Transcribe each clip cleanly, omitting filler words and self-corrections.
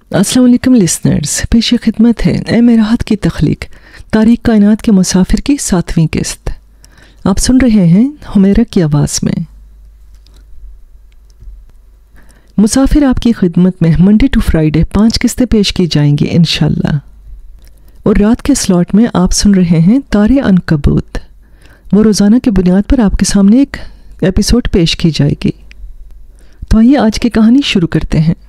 अस्सलाम वालेकुम लिसनर्स, पेश खिदमत है ए मेराहत की तख्लीक तारीख कायनात के मुसाफिर की 7वीं किस्त। आप सुन रहे हैं हुमैरा की आवाज़ में। मुसाफिर आपकी खिदमत में मंडे टू फ्राइडे 5 किस्तें पेश की जाएंगी इंशाल्लाह। और रात के स्लॉट में आप सुन रहे हैं तारे अनकबूत। वो रोज़ाना की बुनियाद पर आपके सामने एक एपिसोड पेश की जाएगी। तो आइए आज की कहानी शुरू करते हैं।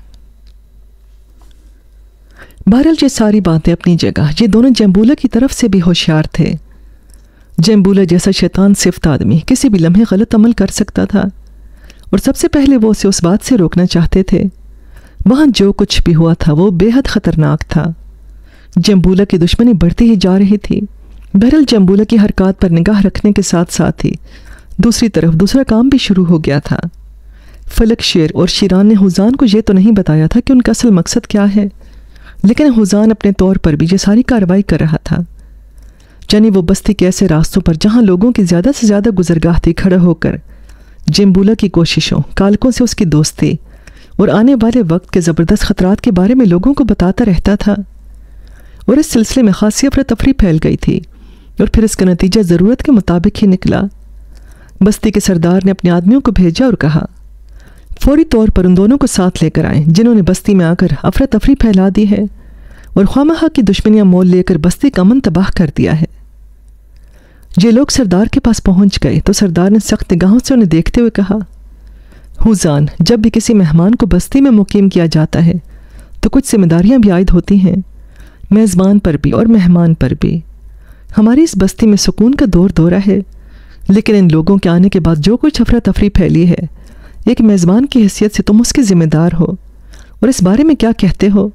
बहरहाल ये सारी बातें अपनी जगह, ये दोनों जम्बूला की तरफ से भी होशियार थे। जम्बूला जैसा शैतान सिफ्त आदमी किसी भी लम्हे गलत अमल कर सकता था और सबसे पहले वो उसे उस बात से रोकना चाहते थे। वहाँ जो कुछ भी हुआ था वो बेहद ख़तरनाक था। जम्बूला की दुश्मनी बढ़ती ही जा रही थी। बहरहाल जम्बूला की हरकत पर निगाह रखने के साथ साथ ही दूसरी तरफ दूसरा काम भी शुरू हो गया था। फलक शेर और शीरान ने हुजान को ये तो नहीं बताया था कि उनका असल मकसद क्या है, लेकिन हुजान अपने तौर पर भी ये सारी कार्रवाई कर रहा था। यानी वो बस्ती के ऐसे रास्तों पर जहाँ लोगों की ज़्यादा से ज़्यादा गुजरगाह थी, खड़ा होकर जम्बूला की कोशिशों, कालकों से उसकी दोस्ती और आने वाले वक्त के ज़बरदस्त ख़तरात के बारे में लोगों को बताता रहता था। और इस सिलसिले में खासी अफरा तफरी फैल गई थी और फिर इसका नतीजा ज़रूरत के मुताबिक ही निकला। बस्ती के सरदार ने अपने आदमियों को भेजा और कहा फौरी तौर पर उन दोनों को साथ लेकर आएं जिन्होंने बस्ती में आकर अफरा तफरी फैला दी है और ख्वामखा की दुश्मनियां मोल लेकर बस्ती का अमन तबाह कर दिया है। ये लोग सरदार के पास पहुंच गए तो सरदार ने सख्त निगाहों से उन्हें देखते हुए कहा, हुजान, जब भी किसी मेहमान को बस्ती में मुकीम किया जाता है तो कुछ जिम्मेदारियां भी आयद होती हैं, मेज़बान पर भी और मेहमान पर भी। हमारी इस बस्ती में सुकून का दौर दौरा है, लेकिन इन लोगों के आने के बाद जो कुछ अफरा तफरी फैली है, एक मेज़बान की हैसियत से तुम उसके ज़िम्मेदार हो और इस बारे में क्या कहते हो?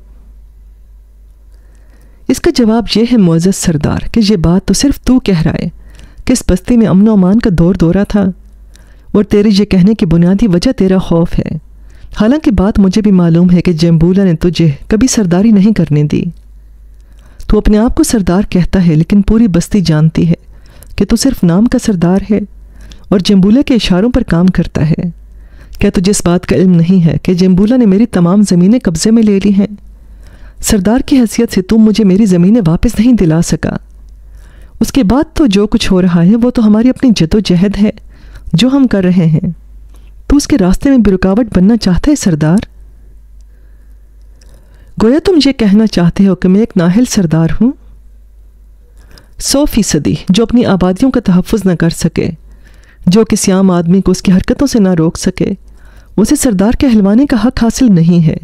इसका जवाब यह है मुअज़्ज़ज़ सरदार कि ये बात तो सिर्फ तू कह रहा है कि इस बस्ती में अमन व अमान का दौर दौरा था और तेरे ये कहने की बुनियादी वजह तेरा खौफ है। हालांकि बात मुझे भी मालूम है कि जम्बूला ने तुझे कभी सरदारी नहीं करने दी। तू अपने आप को सरदार कहता है, लेकिन पूरी बस्ती जानती है कि तू सिर्फ नाम का सरदार है और जम्बूला के इशारों पर काम करता है। क्या तुझे इस बात का इल्म नहीं है कि जम्बूला ने मेरी तमाम ज़मीनें कब्ज़े में ले ली हैं? सरदार की हैसियत से तुम मुझे मेरी ज़मीनें वापस नहीं दिला सका। उसके बाद तो जो कुछ हो रहा है वो तो हमारी अपनी जद्दोजहद है जो हम कर रहे हैं। तू उसके रास्ते में बेरुकावट बनना चाहता है सरदार? गोया तुम ये कहना चाहते हो कि मैं एक नाहिल सरदार हूँ, 100% जो अपनी आबादियों का तहफ़्फ़ुज़ न कर सके, जो किसी आम आदमी को उसकी हरकतों से ना रोक सके, उसे सरदार कहलवाने का हक हासिल नहीं है।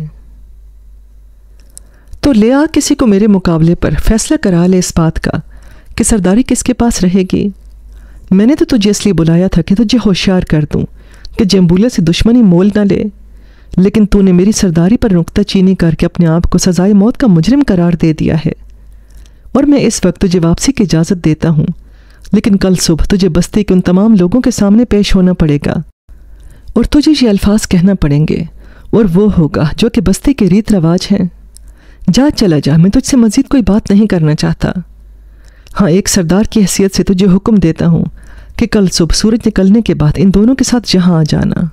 तो ले आ किसी को मेरे मुकाबले पर, फैसला करा ले इस बात का कि सरदारी किसके पास रहेगी। मैंने तो तुझे इसलिए बुलाया था कि तुझे होशियार कर दूं कि जम्बूला से दुश्मनी मोल ना ले, लेकिन तूने मेरी सरदारी पर नुक्ताचीनी करके अपने आप को सजाए मौत का मुजरिम करार दे दिया है। और मैं इस वक्त तुझे वापसी की इजाज़त देता हूँ, लेकिन कल सुबह तुझे बस्ती के उन तमाम लोगों के सामने पेश होना पड़ेगा और तुझे ये अल्फाज कहना पड़ेंगे और वो होगा जो कि बस्ती के रीत रवाज हैं। जा, चला जा, मैं तुझसे मज़ीद कोई बात नहीं करना चाहता। हाँ, एक सरदार की हैसियत से तुझे हुक्म देता हूँ कि कल सुबह सूरज निकलने के बाद इन दोनों के साथ यहाँ आ जाना।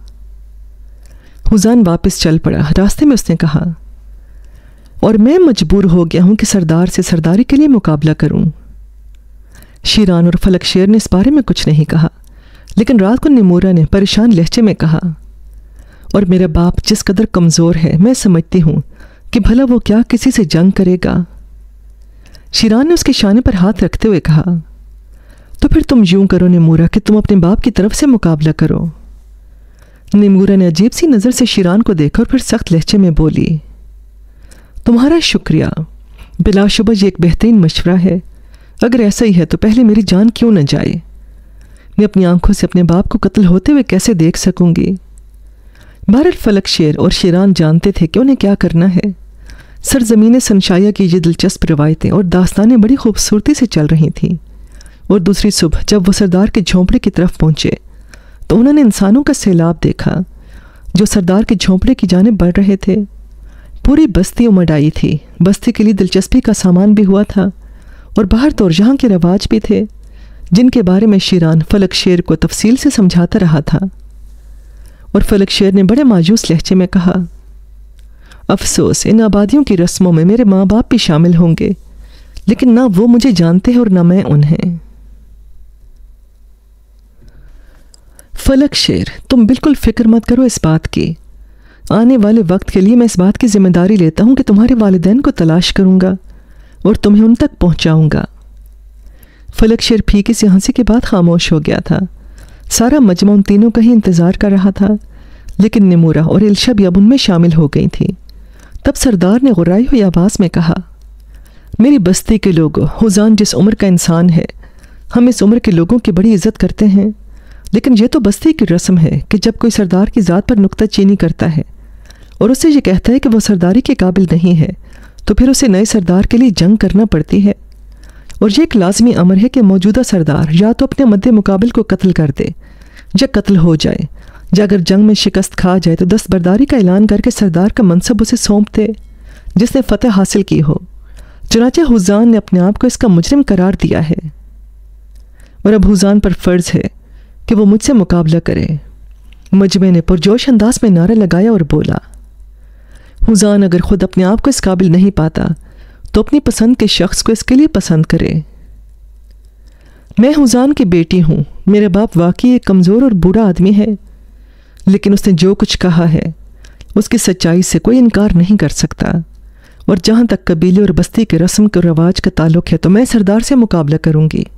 हुजान वापस चल पड़ा। रास्ते में उसने कहा, और मैं मजबूर हो गया हूँ कि सरदार से सरदारी के लिए मुकाबला करूँ। शीरान और फलक शेर ने इस बारे में कुछ नहीं कहा, लेकिन रात को निमूरा ने परेशान लहजे में कहा, और मेरा बाप जिस कदर कमज़ोर है, मैं समझती हूँ कि भला वो क्या किसी से जंग करेगा। शीरान ने उसके शाने पर हाथ रखते हुए कहा, तो फिर तुम यूं करो निमूरा कि तुम अपने बाप की तरफ से मुकाबला करो। निमूरा ने अजीब सी नज़र से शीरान को देखा और फिर सख्त लहजे में बोली, तुम्हारा शुक्रिया, बिलाशुबा ये एक बेहतरीन मशवरा है। अगर ऐसा ही है तो पहले मेरी जान क्यों न जाए? मैं अपनी आंखों से अपने बाप को कत्ल होते हुए कैसे देख सकूंगी? बहरहाल फलक शेर और शीरान जानते थे कि उन्हें क्या करना है। सरजमीन सनशाया की ये दिलचस्प रवायतें और दास्तानें बड़ी खूबसूरती से चल रही थीं और दूसरी सुबह जब वो सरदार के झोंपड़े की तरफ पहुंचे तो उन्होंने इंसानों का सैलाब देखा जो सरदार के झोंपड़े की जानिब बढ़ रहे थे। पूरी बस्ती उमड़ आई थी। बस्ती के लिए दिलचस्पी का सामान भी हुआ था और बाहर तो यहाँ के रवाज भी थे जिनके बारे में शीरान फलक शेर को तफसील से समझाता रहा था। और फलक शेर ने बड़े मायूस लहजे में कहा, افسوس ان آبادیوں کی رسموں میں میرے ماں باپ بھی شامل ہوں گے، لیکن نہ وہ مجھے جانتے ہیں اور نہ میں انہیں۔ فلک شیر، تم بالکل فکر مت کرو اس بات کی۔ آنے والے وقت کے لیے میں اس بات کی ذمہ داری لیتا ہوں کہ تمہارے والدین کو تلاش کروں گا اور تمہیں ان تک پہنچاؤں گا۔ فلک شیر پھیکی سی ہنسی کے بعد خاموش ہو گیا تھا۔ سارا مجمع ان تینوں کا ہی انتظار کر رہا تھا، لیکن نمورہ اور الشا بھی اب ان میں شامل ہو گئی تھی۔ تب سردار نے غرائی ہوئی آواز میں کہا، میری بستی کے لوگوں، حزان جس عمر کا انسان ہے، ہم اس عمر کے لوگوں کی بڑی عزت کرتے ہیں، لیکن یہ تو بستی کی رسم ہے کہ جب کوئی سردار کی ذات پر نکتہ چینی کرتا ہے اور اسے یہ کہتا ہے کہ وہ سرداری کے قابل نہیں ہے، تو پھر اسے نئے سردار کے لیے جنگ کرنا پڑتی ہے، اور یہ ایک لازمی امر ہے کہ موجودہ سردار یا تو اپنے مد مقابل کو قتل کر دے یا قتل ہو جائے، یا اگر جنگ میں شکست کھا جائے تو دستبرداری کا اعلان کر کے سردار کا منصب اسے سونپ دے جس نے فتح حاصل کی ہو۔ چنانچہ حزان نے اپنے آپ کو اس کا مجرم قرار دیا ہے، اور اب حزان پر فرض ہے کہ وہ مجھ سے مقابلہ کرے۔ مجمع نے پرجوش انداز میں نعرہ لگایا اور بولا، حزان اگر خود اپنے آپ کو اس قابل نہیں پاتا تو اپنی پسند کے شخص کو اس کے لیے پسند کرے۔ میں حزان کی بیٹی ہوں، میرا باپ واقعی ایک کمزور اور بوڑھا آدمی ہے، لیکن اس نے جو کچھ کہا ہے اس کی سچائی سے کوئی انکار نہیں کر سکتا، اور جہاں تک قبیلے اور بستی کے رسم کے رواج کا تعلق ہے تو میں سردار سے مقابلہ کروں گی۔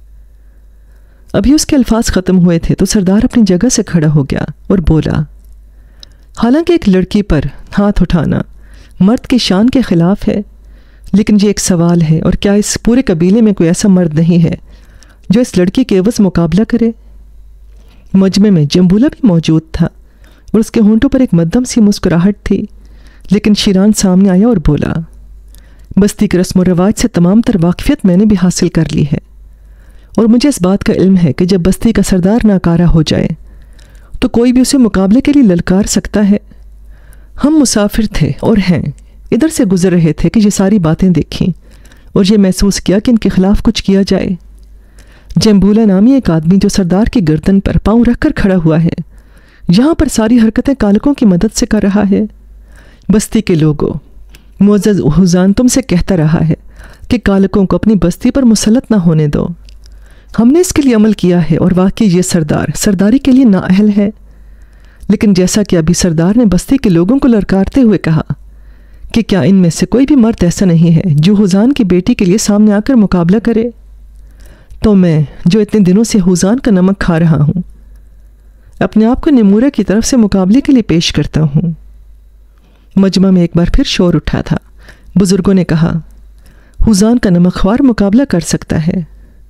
ابھی اس کے الفاظ ختم ہوئے تھے تو سردار اپنی جگہ سے کھڑا ہو گیا اور بولا، حالانکہ ایک لڑکی پر ہاتھ اٹھانا مرد کی شان کے خلاف ہے، لیکن یہ ایک سوال ہے، اور کیا اس پورے قبیلے میں کوئی ایسا مرد نہیں ہے جو اس لڑکی کے عوض مقابلہ کرے؟ مجمع میں جمبولا بھی موجود تھا اور اس کے ہونٹوں پر ایک مدھم سی مسکراہٹ تھی، لیکن شیران سامنے آیا اور بولا، بستی کے رسم و رواج سے تمام تر واقفیت میں نے بھی حاصل کر لی ہے، اور مجھے اس بات کا علم ہے کہ جب بستی کا سردار ناکارہ ہو جائے تو کوئی بھی اسے مقابلے کے لیے للکار سکتا ہے۔ ہم مسافر تھے اور ہیں، ادھر سے گزر رہے تھے کہ یہ ساری باتیں دیکھیں اور یہ محسوس کیا کہ ان کے خلاف کچھ کیا جائے۔ جمبولا نامی ایک آدمی جو سردار کی گردن پر پاؤں رکھ کر کھڑا ہوا ہے، یہاں پر ساری حرکتیں کالکوں کی مدد سے کر رہا ہے۔ بستی کے لوگوں، معزز حزان تم سے کہتا رہا ہے کہ کالکوں کو اپنی بستی پر مسلط نہ ہونے دو۔ ہم نے اس کے لیے عمل کیا ہے، اور واقعی یہ سردار سرداری کے لیے نااہل ہے، لیکن جیسا کہ ابھی سردار نے بستی کے لوگوں کو للکارتے ہوئے کہا کہ کیا ان میں سے کوئی بھی مرد ایسا نہیں ہے جو حزان کی بیٹی کے لیے سامنے آ کر مقابلہ کرے، تو میں جو اتنے دنوں سے حزان کا نمک کھا رہا ہوں اپنے آپ کو نمورہ کی طرف سے مقابلے کے لیے پیش کرتا ہوں۔ مجمع میں ایک بار پھر شور اٹھا تھا۔ بزرگوں نے کہا، حزان کا نمک خوار مقابلہ کر سکتا ہے۔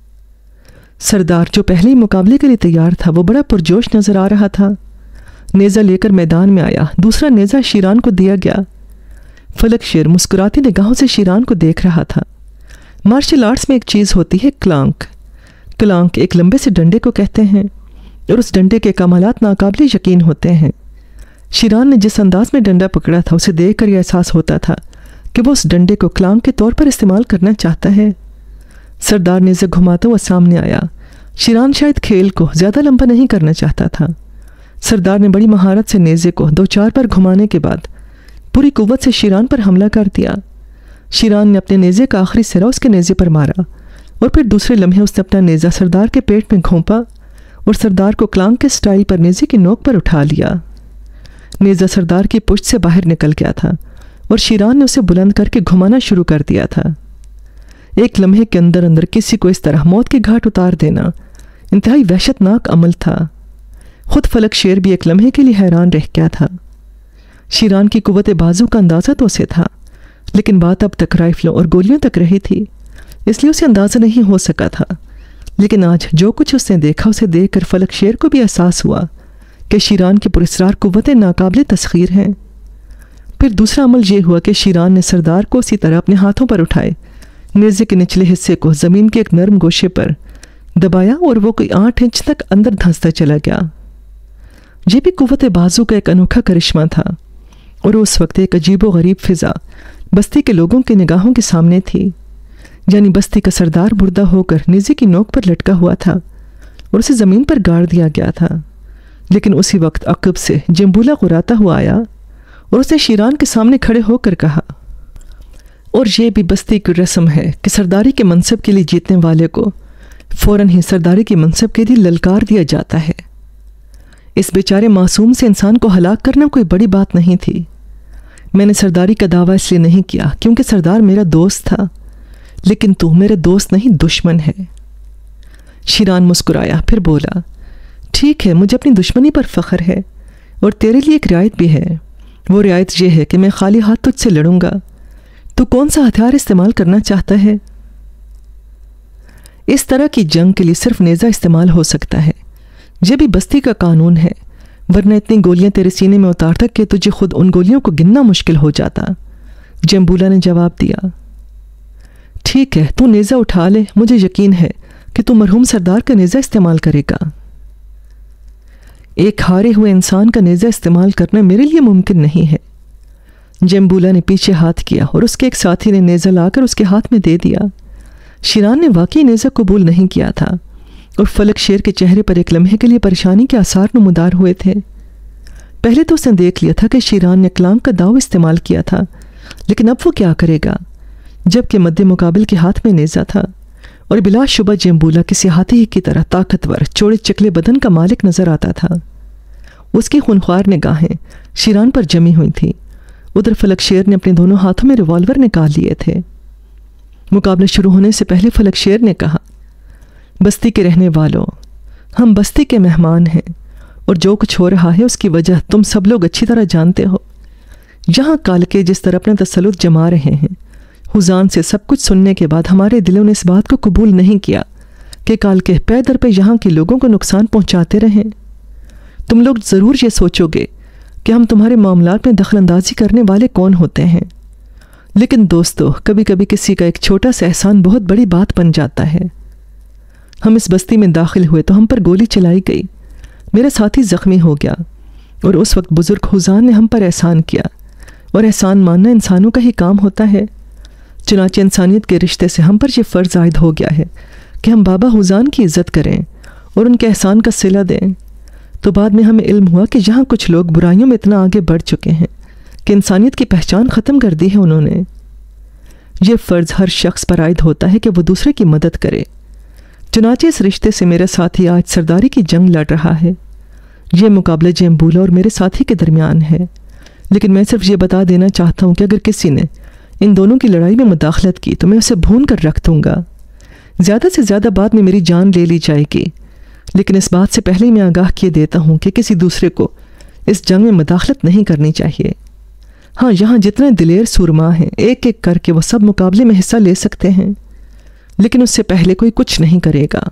سردار جو پہلے ہی مقابلے کے لیے تیار تھا وہ بڑا پرجوش نظر آ رہا تھا۔ نیزہ لے کر میدان میں آیا، دوسرا نیزہ شیران کو دیا گیا۔ فلک شیر مسکراتی نگاہوں سے شیران کو دیکھ رہا تھا۔ مارشل آرٹس میں ایک چیز ہوتی ہے کلانک۔ کلانک ایک لمبے سے ڈنڈے کو کہتے ہیں، اور اس ڈنڈے کے کمالات ناقابل یقین ہوتے ہیں۔ شیران نے جس انداز میں ڈنڈا پکڑا تھا اسے دیکھ کر یہ احساس ہوتا تھا کہ وہ اس ڈنڈے کو کلانک کے طور پر استعمال کرنا چاہتا ہے۔ سردار نیزہ گھماتا ہوا سامنے آیا۔ شیران شاید کھیل کو زیادہ لمبا نہیں کرنا چاہتا تھا۔ سردار نے بڑی مہارت سے نیزے کو 2-4 بار گھمانے کے بعد پوری قوت سے شیران پر حملہ کر دیا۔ شیران نے اپنے نیزے کا آخری سرا اس کے نیزے پر مارا، اور پھر دوسرے لمحے اس نے اپنا نیزہ سردار کے پیٹ میں گھونپا اور سردار کو کلانک کے سٹائل پر نیزے کی نوک پر اٹھا لیا۔ نیزہ سردار کی پشت سے باہر نکل گیا تھا، اور شیران نے اسے بلند کر کے گھمانا شروع کر دیا تھا۔ ایک لمحے کے اندر اندر کسی کو اس طرح موت کے گھاٹ اتار دینا انتہائی وحشت ناک عمل تھا۔ خود فلک شیر بھی ایک لمحے کے لیے حیران رہ گیا تھا۔ شیران کی قوت بازو کا اندازہ تو اسے تھا، لیکن بات اب تک رائفلوں اور گولیوں تک رہی تھی، اس لیے اسے اندازہ نہیں ہو سکا تھا۔ لیکن آج جو کچھ اس نے دیکھا اسے دیکھ کر فلک شیر کو بھی احساس ہوا کہ شیران کی پراسرار قوتیں ناقابل تسخیر ہیں۔ پھر دوسرا عمل یہ ہوا کہ شیران نے سردار کو اسی طرح اپنے ہاتھوں پر اٹھائے، نیزے کے نچلے حصے کو زمین کے ایک نرم گوشے پر دبایا، اور وہ کوئی 8 انچ تک اندر دھنستا چلا گیا۔ یہ بھی قوت بازو کا ایک انوکھا کرشمہ تھا، اور اس وقت ایک عجیب و غریب فضا بستی کے لوگوں کی نگاہوں کے سامنے تھی، یعنی بستی کا سردار مردہ ہو کر نیزے کی نوک پر لٹکا ہوا تھا اور اسے زمین پر گاڑ دیا گیا تھا۔ لیکن اسی وقت عقب سے جمبولا غراتا ہوا آیا اور اس نے شیران کے سامنے کھڑے ہو کر کہا، اور یہ بھی بستی کی رسم ہے کہ سرداری کے منصب کے لیے جیتنے والے کو فوراً ہی سرداری کے منصب کے لیے للکار دیا جاتا ہے۔ اس بیچارے معصوم سے انسان کو ہلاک کرنا کوئی بڑی بات نہیں تھی۔ میں نے سرداری کا دعویٰ اس لیے نہیں کیا کیونکہ سردار میرا دوست تھا، لیکن تو میرے دوست نہیں دشمن ہے۔ شیران مسکرایا، پھر بولا، ٹھیک ہے، مجھے اپنی دشمنی پر فخر ہے، اور تیرے لیے ایک رعایت بھی ہے۔ وہ رعایت یہ ہے کہ میں خالی ہاتھ تجھ سے لڑوں گا۔ تو کون سا ہتھیار استعمال کرنا چاہتا ہے؟ اس طرح کی جنگ کے لیے صرف نیزہ استعمال ہو سکتا ہے۔ یہ بھی بستی کا قانون ہے، ورنہ اتنی گولیاں تیرے سینے میں اتارتا کہ تجھے خود ان گولیوں کو گننا مشکل ہو جاتا۔ جمبولا نے جواب دیا، ٹھیک ہے، تو نیزہ اٹھا لے، مجھے یقین ہے کہ تو مرحوم سردار کا نیزہ استعمال کرے گا۔ ایک ہارے ہوئے انسان کا نیزہ استعمال کرنا میرے لیے ممکن نہیں ہے۔ جمبولا نے پیچھے ہاتھ کیا اور اس کے ایک ساتھی نے نیزہ لا کر اس کے ہاتھ میں دے دیا۔ شیران نے واقعی نیزہ قبول نہیں کیا تھا، اور فلک شیر کے چہرے پر ایک لمحے کے لیے پریشانی کے آثار نمودار ہوئے تھے۔ پہلے تو اس نے دیکھ لیا تھا کہ شیران نے کلام کا داؤ استعمال کیا تھا، لیکن اب وہ کیا کرے گا جبکہ مد مقابل کے ہاتھ میں نیزہ تھا، اور بلا شبہ جمبولا کسی ہاتھی ہی کی طرح طاقتور چوڑے چکلے بدن کا مالک نظر آتا تھا۔ اس کی خونخوار نگاہیں شیران پر جمی ہوئی تھیں۔ ادھر فلک شیر نے اپنے دونوں ہاتھوں میں ریوالور نکال لیے تھے۔ مقابلہ شروع ہونے سے پہلے فلک شیر نے کہا، بستی کے رہنے والوں، ہم بستی کے مہمان ہیں، اور جو کچھ ہو رہا ہے اس کی وجہ تم سب لوگ اچھی طرح جانتے ہو۔ یہاں کالکے جس طرح اپنا تسلط جما رہے ہیں، حضان سے سب کچھ سننے کے بعد ہمارے دلوں نے اس بات کو قبول نہیں کیا کہ کالکے پے در پہ یہاں کے لوگوں کو نقصان پہنچاتے رہیں۔ تم لوگ ضرور یہ سوچو گے کہ ہم تمہارے معاملات میں دخل اندازی کرنے والے کون ہوتے ہیں، لیکن دوستو، کبھی کبھی کسی کا ایک چھوٹا سا احسان بہت بڑی بات بن جاتا ہے۔ ہم اس بستی میں داخل ہوئے تو ہم پر گولی چلائی گئی، میرا ساتھی زخمی ہو گیا، اور اس وقت بزرگ حضان نے ہم پر احسان کیا، اور احسان ماننا انسانوں کا ہی کام ہوتا ہے۔ چنانچہ انسانیت کے رشتے سے ہم پر یہ فرض عائد ہو گیا ہے کہ ہم بابا حضان کی عزت کریں اور ان کے احسان کا صلہ دیں۔ تو بعد میں ہمیں علم ہوا کہ یہاں کچھ لوگ برائیوں میں اتنا آگے بڑھ چکے ہیں کہ انسانیت کی پہچان ختم کر دی ہے انہوں نے۔ یہ فرض ہر شخص پر عائد ہوتا ہے کہ وہ دوسرے کی مدد کرے۔ چنانچہ اس رشتے سے میرا ساتھی آج سرداری کی جنگ لڑ رہا ہے۔ یہ مقابلہ جمبولا اور میرے ساتھی کے درمیان ہے، لیکن میں صرف یہ بتا دینا چاہتا ہوں کہ اگر کسی نے ان دونوں کی لڑائی میں مداخلت کی تو میں اسے بھون کر رکھ دوں گا۔ زیادہ سے زیادہ بعد میں میری جان لے لی جائے گی، لیکن اس بات سے پہلے میں آگاہ کیے دیتا ہوں کہ کسی دوسرے کو اس جنگ میں مداخلت نہیں کرنی چاہیے۔ ہاں، یہاں جتنے دلیر سورما ہیں، ایک ایک کر کے وہ سب مقابلے میں حصہ لے سکتے ہیں، لیکن اس سے پہلے کوئی کچھ نہیں کرے گا۔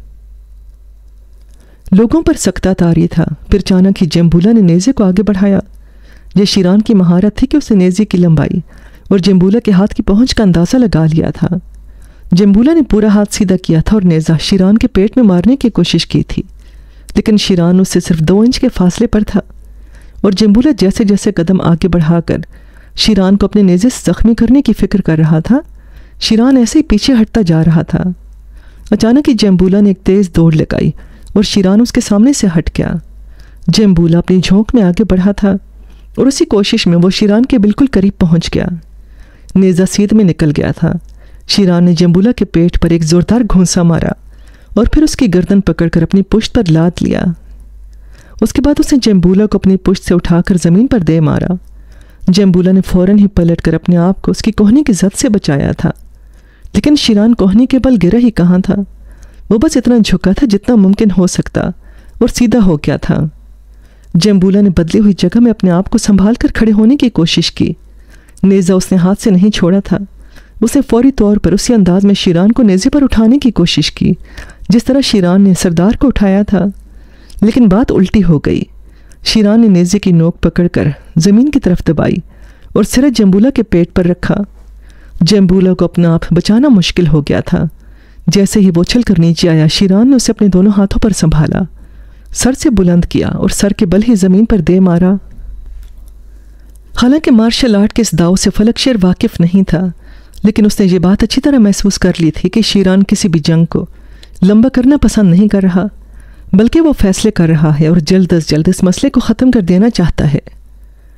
لوگوں پر سکتہ طاری تھا۔ پھر اچانک ہی جمبولا نے نیزے کو آگے بڑھایا۔ یہ شیران کی مہارت تھی کہ اس نے نیزے کی لمبائی اور جمبولا کے ہاتھ کی پہنچ کا اندازہ لگا لیا تھا۔ جمبولا نے پورا ہاتھ سیدھا کیا تھا اور نیزہ شیران کے پیٹ میں مارنے کی کوشش کی تھی، لیکن شیران اس سے صرف 2 انچ کے فاصلے پر تھا، اور جمبولا جیسے جیسے قدم آگے بڑھا کر شیران کو اپنے نیزے سے زخمی کرنے کی فکر کر رہا تھا، شیران ایسے ہی پیچھے ہٹتا جا رہا تھا۔ اچانک ہی جمبولا نے ایک تیز دوڑ لگائی اور شیران اس کے سامنے سے ہٹ گیا۔ جمبولا اپنی جھونک میں آگے بڑھا تھا، اور اسی کوشش میں وہ شیران کے بالکل قریب پہنچ گیا۔ نیزہ سیدھ میں نکل گیا تھا۔ شیران نے جمبولا کے پیٹ پر ایک زوردار گھونسا مارا اور پھر اس کی گردن پکڑ کر اپنی پشت پر لاد لیا۔ اس کے بعد اس نے جمبولا کو اپنی پشت سے اٹھا کر زمین پر دے مارا۔ جمبولا نے فوراً ہی پلٹ کر اپنے آپ کو اس کی کوہنی کی زد سے بچایا تھا، لیکن شیران کوہنی کے بل گرا ہی کہاں تھا۔ وہ بس اتنا جھکا تھا جتنا ممکن ہو سکتا اور سیدھا ہو گیا تھا۔ جمبولا نے بدلی ہوئی جگہ میں اپنے آپ کو سنبھال کر کھڑے ہونے کی کوشش کی۔ نیزہ اس نے ہاتھ سے نہیں چھوڑا تھا۔ اس نے فوری طور پر اسی انداز میں شیران کو نیزے پر اٹھانے کی کوشش کی جس طرح شیران نے سردار کو اٹھایا تھا، لیکن بات الٹی ہو گئی۔ شیران نے نیزے کی نوک پکڑ کر زمین کی طرف دبائی اور سرہ جمبولا کے پیٹ پر رکھا۔ جمبولا کو اپنا آپ بچانا مشکل ہو گیا تھا۔ جیسے ہی وہ اچھل کر نیچے آیا، شیران نے اسے اپنے دونوں ہاتھوں پر سنبھالا، سر سے بلند کیا اور سر کے بل ہی زمین پر دے مارا۔ حالانکہ مارشل آرٹ کے اس داؤ سے فلک شیر واقف نہیں تھا، لیکن اس نے یہ بات اچھی طرح محسوس کر لی تھی کہ شیران کسی بھی جنگ کو لمبا کرنا پسند نہیں کر رہا، بلکہ وہ فیصلے کر رہا ہے اور جلد از جلد اس مسئلے کو ختم کر دینا چاہتا ہے۔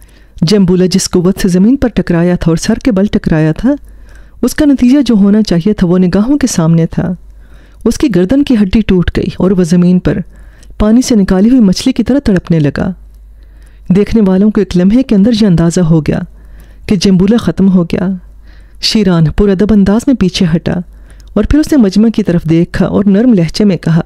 جمبولا جس قوت سے زمین پر ٹکرایا تھا اور سر کے بل ٹکرایا تھا، اس کا نتیجہ جو ہونا چاہیے تھا وہ نگاہوں کے سامنے تھا۔ اس کی گردن کی ہڈی ٹوٹ گئی اور وہ زمین پر پانی سے نکالی ہوئی مچھلی کی طرح تڑپنے لگا۔ دیکھنے والوں کو ایک لمحے کے اندر یہ اندازہ ہو گیا کہ جمبولا ختم ہو گیا۔ شیران پرادب انداز میں پیچھے ہٹا اور پھر اس نے مجمع کی طرف دیکھا اور نرم لہجے میں کہا،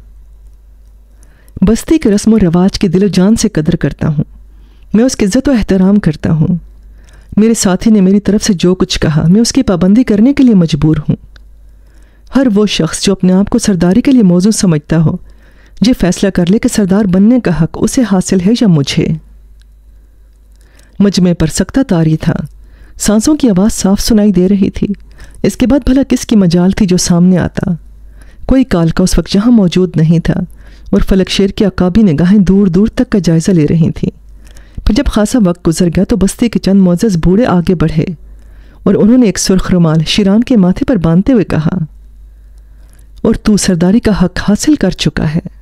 بستی کے رسم و رواج کی دل و جان سے قدر کرتا ہوں، میں اس کی عزت و احترام کرتا ہوں۔ میرے ساتھی نے میری طرف سے جو کچھ کہا میں اس کی پابندی کرنے کے لیے مجبور ہوں۔ ہر وہ شخص جو اپنے آپ کو سرداری کے لیے موزوں سمجھتا ہو، یہ فیصلہ کر لے کہ سردار بننے کا حق اسے حاصل ہے یا مجھے۔ مجمع پر سکتہ طاری تھا، سانسوں کی آواز صاف سنائی دے رہی تھی۔ اس کے بعد بھلا کس کی مجال تھی جو سامنے آتا؟ کوئی کالکا اس وقت یہاں موجود نہیں تھا اور فلک شیر کی عقابی نگاہیں دور دور تک کا جائزہ لے رہی تھیں۔ پھر جب خاصا وقت گزر گیا تو بستی کے چند معزز بوڑھے آگے بڑھے اور انہوں نے ایک سرخ رومال شیران کے ماتھے پر باندھتے ہوئے کہا، اور تو سرداری کا حق حاصل کر چکا ہے۔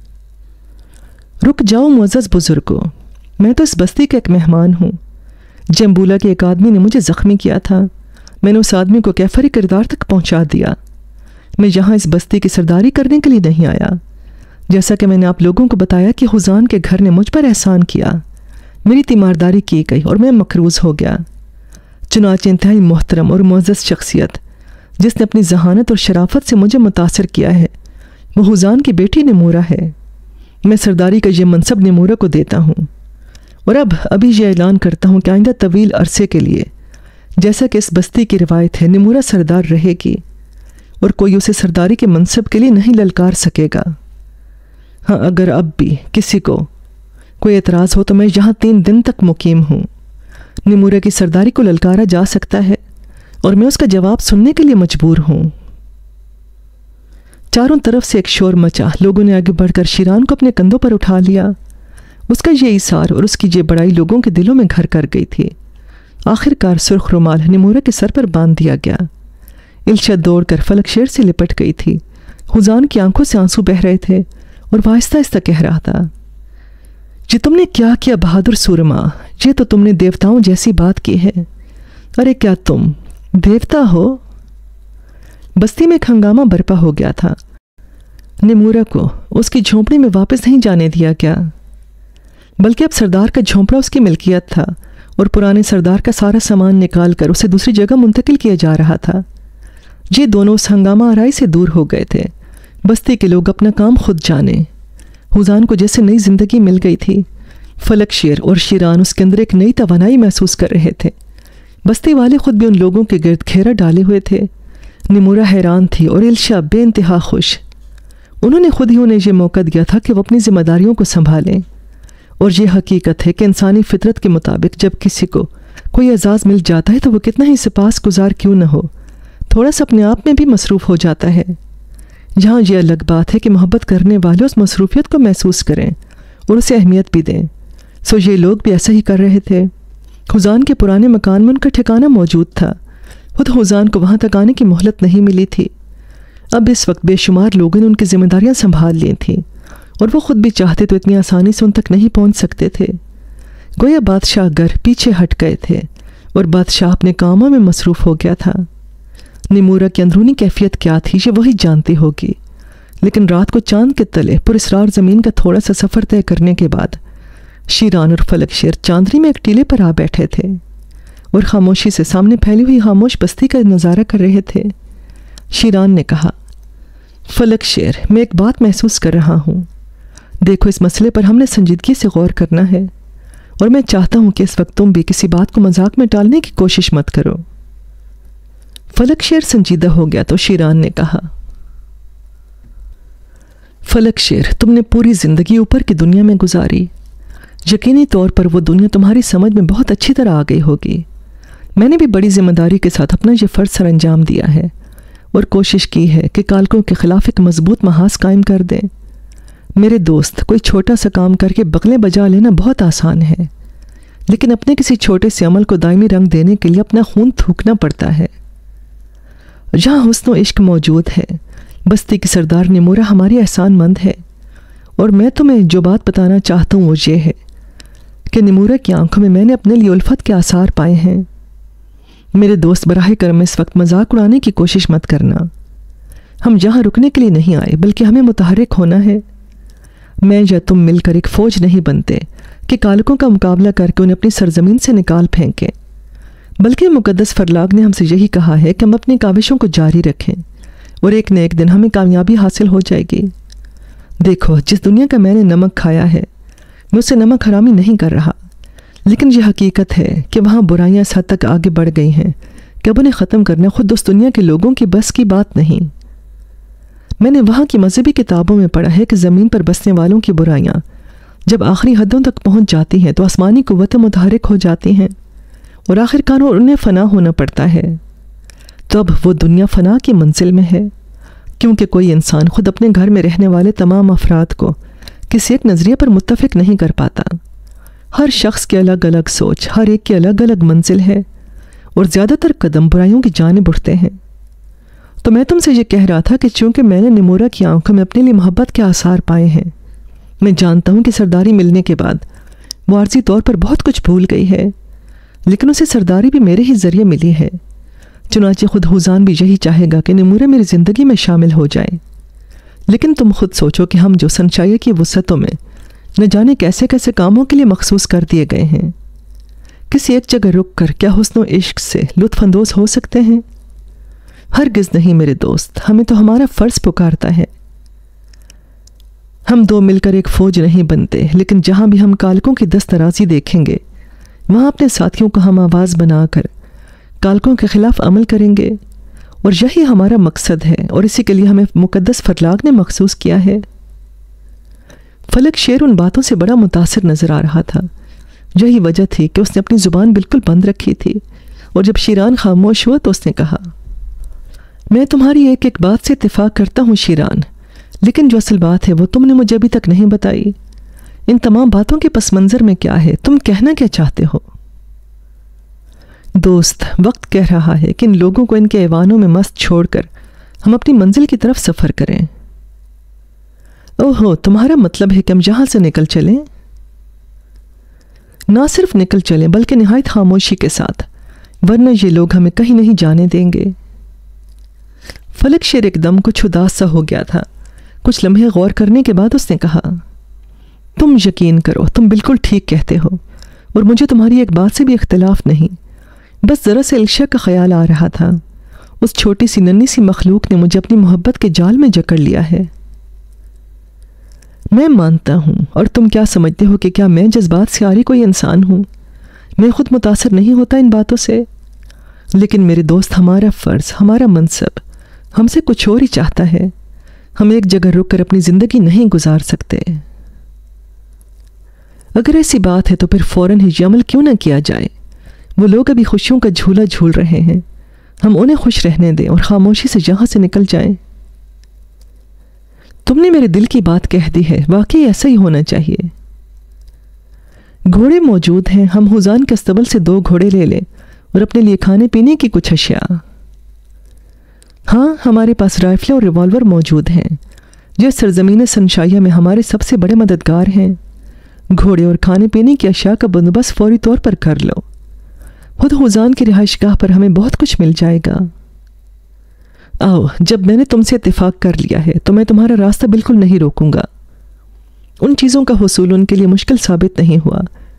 رک جاؤ معزز بزرگوں، میں تو اس بستی کا ایک مہمان ہوں۔ جمبولا کے ایک آدمی نے مجھے زخمی کیا تھا، میں نے اس آدمی کو کیفری کردار تک پہنچا دیا۔ میں یہاں اس بستی کی سرداری کرنے کے لیے نہیں آیا۔ جیسا کہ میں نے آپ لوگوں کو بتایا کہ خزان کے گھر نے مجھ پر احسان کیا، میری تیمارداری کی گئی اور میں مقروض ہو گیا۔ چنانچہ انتہائی محترم اور معزز شخصیت جس نے اپنی ذہانت اور شرافت سے مجھے متاثر کیا ہے وہ خزان کی بیٹی نمورہ ہے۔ میں سرداری کا یہ منصب نمورہ کو دیتا ہوں اور ابھی یہ اعلان کرتا ہوں کہ آئندہ طویل عرصے کے لیے، جیسا کہ اس بستی کی روایت ہے، نمورہ سردار رہے گی اور کوئی اسے سرداری کے منصب کے لیے نہیں للکار سکے گا۔ ہاں، اگر اب بھی کسی کو کوئی اعتراض ہو تو میں یہاں 3 دن تک مقیم ہوں۔ نمورہ کی سرداری کو للکارا جا سکتا ہے اور میں اس کا جواب سننے کے لیے مجبور ہوں۔ چاروں طرف سے ایک شور مچا، لوگوں نے آگے بڑھ کر شیران کو اپنے کندھوں پر اٹھا لیا۔ اس کا یہ ایثار اور اس کی یہ بڑائی لوگوں کے دلوں میں گھر کر گئی تھی۔ آخر کار سرخ رومال نمورہ کے سر پر باندھ دیا گیا۔ الشا دوڑ کر فلک شیر سے لپٹ گئی تھی۔ خزان کی آنکھوں سے آنسو بہہ رہے تھے اور وہ آہستہ آہستہ کہہ رہا تھا، یہ تم نے کیا کیا بہادر سورما، یہ تو تم نے دیوتاؤں جیسی بات کی ہے۔ ارے کیا تم دیوتا ہو؟ بستی میں ایک ہنگامہ برپا ہو گیا تھا۔ نمورہ کو اس کی جھونپڑی میں واپس نہیں جانے دیا گیا، بلکہ اب سردار کا جھونپڑا اس کی ملکیت تھا اور پرانے سردار کا سارا سامان نکال کر اسے دوسری جگہ منتقل کیا جا رہا تھا۔ یہ دونوں اس ہنگامہ آرائی سے دور ہو گئے تھے۔ بستی کے لوگ اپنا کام خود جانے۔ خزان کو جیسے نئی زندگی مل گئی تھی۔ فلک شیر اور شیران اس کے اندر ایک نئی توانائی محسوس کر رہے تھے۔ بستی والے خود بھی ان لوگوں کے گرد گھیرا ڈالے ہوئے تھے۔ نمورہ حیران تھی اور الشا بے انتہا خوش۔ انہوں نے خود ہی انہیں یہ موقع دیا تھا کہ وہ اپنی ذمہ داریوں کو سنبھالیں، اور یہ حقیقت ہے کہ انسانی فطرت کے مطابق جب کسی کو کوئی اعزاز مل جاتا ہے تو وہ کتنا ہی سپاس گزار کیوں نہ ہو، تھوڑا سا اپنے آپ میں بھی مصروف ہو جاتا ہے۔ یہاں یہ الگ بات ہے کہ محبت کرنے والے اس مصروفیت کو محسوس کریں اور اسے اہمیت بھی دیں۔ سو یہ لوگ بھی ایسا ہی کر رہے تھے۔ خزان کے پرانے مکان میں ان کا ٹھکانہ موجود تھا۔ خود خزان کو وہاں تک آنے کی مہلت نہیں ملی تھی۔ اب اس وقت بے شمار لوگوں نے ان کی ذمہ داریاں سنبھال لی تھیں اور وہ خود بھی چاہتے تو اتنی آسانی سے ان تک نہیں پہنچ سکتے تھے۔ گویا بادشاہ گر پیچھے ہٹ گئے تھے اور بادشاہ اپنے کاموں میں مصروف ہو گیا تھا۔ نمورہ کی اندرونی کیفیت کیا تھی یہ وہی جانتی ہوگی، لیکن رات کو چاند کے تلے پراسرار زمین کا تھوڑا سا سفر طے کرنے کے بعد شیران اور فلک شیر چاندنی میں ایک ٹیلے پر آ بیٹھے تھے اور خاموشی سے سامنے پھیلی ہوئی خاموش بستی کا نظارہ کر رہے تھے۔ شیران نے کہا، فلک شیر، میں ایک بات محسوس کر رہا ہوں۔ دیکھو، اس مسئلے پر ہم نے سنجیدگی سے غور کرنا ہے اور میں چاہتا ہوں کہ اس وقت تم بھی کسی بات کو مذاق میں ٹالنے کی کوشش مت کرو۔ فلک شیر سنجیدہ ہو گیا تو شیران نے کہا، فلک شیر، تم نے پوری زندگی اوپر کی دنیا میں گزاری۔ یقینی طور پر وہ دنیا تمہاری سمجھ میں بہت اچھی طرح آ گئی ہوگی۔ میں نے بھی بڑی ذمہ داری کے ساتھ اپنا یہ فرض سر انجام دیا ہے اور کوشش کی ہے کہ کالکوں کے خلاف ایک مضبوط محاذ قائم کر دیں۔ میرے دوست، کوئی چھوٹا سا کام کر کے بغلیں بجا لینا بہت آسان ہے، لیکن اپنے کسی چھوٹے سے عمل کو دائمی رنگ دینے کے لیے اپنا خون تھوکنا پڑتا ہے۔ جہاں حسن و عشق موجود ہے، بستی کی سردار نمورہ ہماری احسان مند ہے، اور میں تمہیں جو بات بتانا چاہتا ہوں وہ یہ ہے کہ نمورہ کی آنکھوں میں نے اپنے لیے الفت کے آثار پائے ہیں۔ میرے دوست، براہ کرم اس وقت مذاق اڑانے کی کوشش مت کرنا۔ ہم جہاں رکنے کے لیے نہیں آئے بلکہ ہمیں متحرک ہونا ہے۔ میں یا تم مل کر ایک فوج نہیں بنتے کہ کالکوں کا مقابلہ کر کے انہیں اپنی سرزمین سے نکال پھینکیں، بلکہ مقدس فرلاگ نے ہم سے یہی کہا ہے کہ ہم اپنی کاوشوں کو جاری رکھیں اور ایک نہ ایک دن ہمیں کامیابی حاصل ہو جائے گی۔ دیکھو، جس دنیا کا میں نے نمک کھایا ہے میں اسے نمک حرامی نہیں کر رہا، لیکن یہ حقیقت ہے کہ وہاں برائیاں اس حد تک آگے بڑھ گئی ہیں کہ اب انہیں ختم کرنا خود اس دنیا کے لوگوں کی بس کی بات نہیں۔ میں نے وہاں کی مذہبی کتابوں میں پڑھا ہے کہ زمین پر بسنے والوں کی برائیاں جب آخری حدوں تک پہنچ جاتی ہیں تو آسمانی قوتیں متحرک ہو جاتی ہیں اور آخر کار انہیں فنا ہونا پڑتا ہے۔ تو اب وہ دنیا فنا کی منزل میں ہے، کیونکہ کوئی انسان خود اپنے گھر میں رہنے والے تمام افراد کو کسی ایک نظریے پر متفق نہیں کر پاتا۔ ہر شخص کی الگ الگ سوچ، ہر ایک کی الگ الگ منزل ہے اور زیادہ تر قدم برائیوں کی جانب اٹھتے ہیں۔ تو میں تم سے یہ کہہ رہا تھا کہ چونکہ میں نے نمورہ کی آنکھوں میں اپنے لیے محبت کے آثار پائے ہیں، میں جانتا ہوں کہ سرداری ملنے کے بعد وہ عارضی طور پر بہت کچھ بھول گئی ہے، لیکن اسے سرداری بھی میرے ہی ذریعے ملی ہے۔ چنانچہ خود ہوزان بھی یہی چاہے گا کہ نمورہ میری زندگی میں شامل ہو جائے۔ لیکن تم خود سوچو کہ ہم جو سنشائیہ کی وسعتوں میں نہ جانے کیسے کیسے کاموں کے لیے مخصوص کر دیے گئے ہیں، کسی ایک جگہ رک کر کیا حسن و عشق سے لطف اندوز ہو سکتے ہیں؟ ہرگز نہیں میرے دوست، ہمیں تو ہمارا فرض پکارتا ہے۔ ہم دو مل کر ایک فوج نہیں بنتے، لیکن جہاں بھی ہم کالکوں کی دست درازی دیکھیں گے وہاں اپنے ساتھیوں کو ہم آواز بنا کر کالکوں کے خلاف عمل کریں گے، اور یہی ہمارا مقصد ہے اور اسی کے لیے ہمیں مقدس فرلاگ نے مخصوص کیا ہے۔ فلک شیر ان باتوں سے بڑا متاثر نظر آ رہا تھا۔ یہی وجہ تھی کہ اس نے اپنی زبان بالکل بند رکھی تھی، اور جب شیران خاموش ہوا تو اس نے کہا، میں تمہاری ایک ایک بات سے اتفاق کرتا ہوں شیران، لیکن جو اصل بات ہے وہ تم نے مجھے ابھی تک نہیں بتائی۔ ان تمام باتوں کے پس منظر میں کیا ہے؟ تم کہنا کیا چاہتے ہو؟ دوست، وقت کہہ رہا ہے کہ ان لوگوں کو ان کے ایوانوں میں مست چھوڑ کر ہم اپنی منزل کی طرف سفر کریں۔ اوہو، تمہارا مطلب ہے کہ ہم یہاں سے نکل چلیں؟ نہ صرف نکل چلیں بلکہ نہایت خاموشی کے ساتھ، ورنہ یہ لوگ ہمیں کہیں نہیں جانے دیں گے۔ فلک شیر ایک دم کچھ اداس سا ہو گیا تھا۔ کچھ لمحے غور کرنے کے بعد اس نے کہا، تم یقین کرو، تم بالکل ٹھیک کہتے ہو، اور مجھے تمہاری ایک بات سے بھی اختلاف نہیں۔ بس ذرا سے الشا کا خیال آ رہا تھا۔ اس چھوٹی سی ننھی سی مخلوق نے مجھے اپنی محبت کے جال میں جکڑ لیا ہے۔ میں مانتا ہوں، اور تم کیا سمجھتے ہو کہ کیا میں جذبات سے عاری کوئی انسان ہوں؟ میں خود متاثر نہیں ہوتا ان باتوں سے، لیکن میرے دوست، ہمارا فرض، ہمارا منصب ہم سے کچھ اور ہی چاہتا ہے۔ ہم ایک جگہ رک کر اپنی زندگی نہیں گزار سکتے۔ اگر ایسی بات ہے تو پھر فوراً ہی یہ عمل کیوں نہ کیا جائے؟ وہ لوگ ابھی خوشیوں کا جھولا جھول رہے ہیں، ہم انہیں خوش رہنے دیں اور خاموشی سے یہاں سے نکل جائیں۔ تم نے میرے دل کی بات کہہ دی ہے، واقعی ایسا ہی ہونا چاہیے۔ گھوڑے موجود ہیں، ہم ہوزان کے استبل سے 2 گھوڑے لے لیں اور اپنے لیے کھانے پینے کی کچھ اشیاء۔ ہاں، ہمارے پاس رائفلیں اور ریوالور موجود ہیں، جو سرزمین سنشائیہ میں ہمارے سب سے بڑے مددگار ہیں۔ گھوڑے اور کھانے پینے کی اشیاء کا بندوبست فوری طور پر کر لو۔ خود ہوزان کی رہائش گاہ پر ہمیں بہت کچھ مل جائے گا۔ آؤ، جب میں نے تم سے اتفاق کر لیا ہے تو میں تمہارا راستہ بالکل نہیں روکوں گا۔ ان چیزوں کا حصول ان کے لیے مشکل ثابت نہیں ہوا۔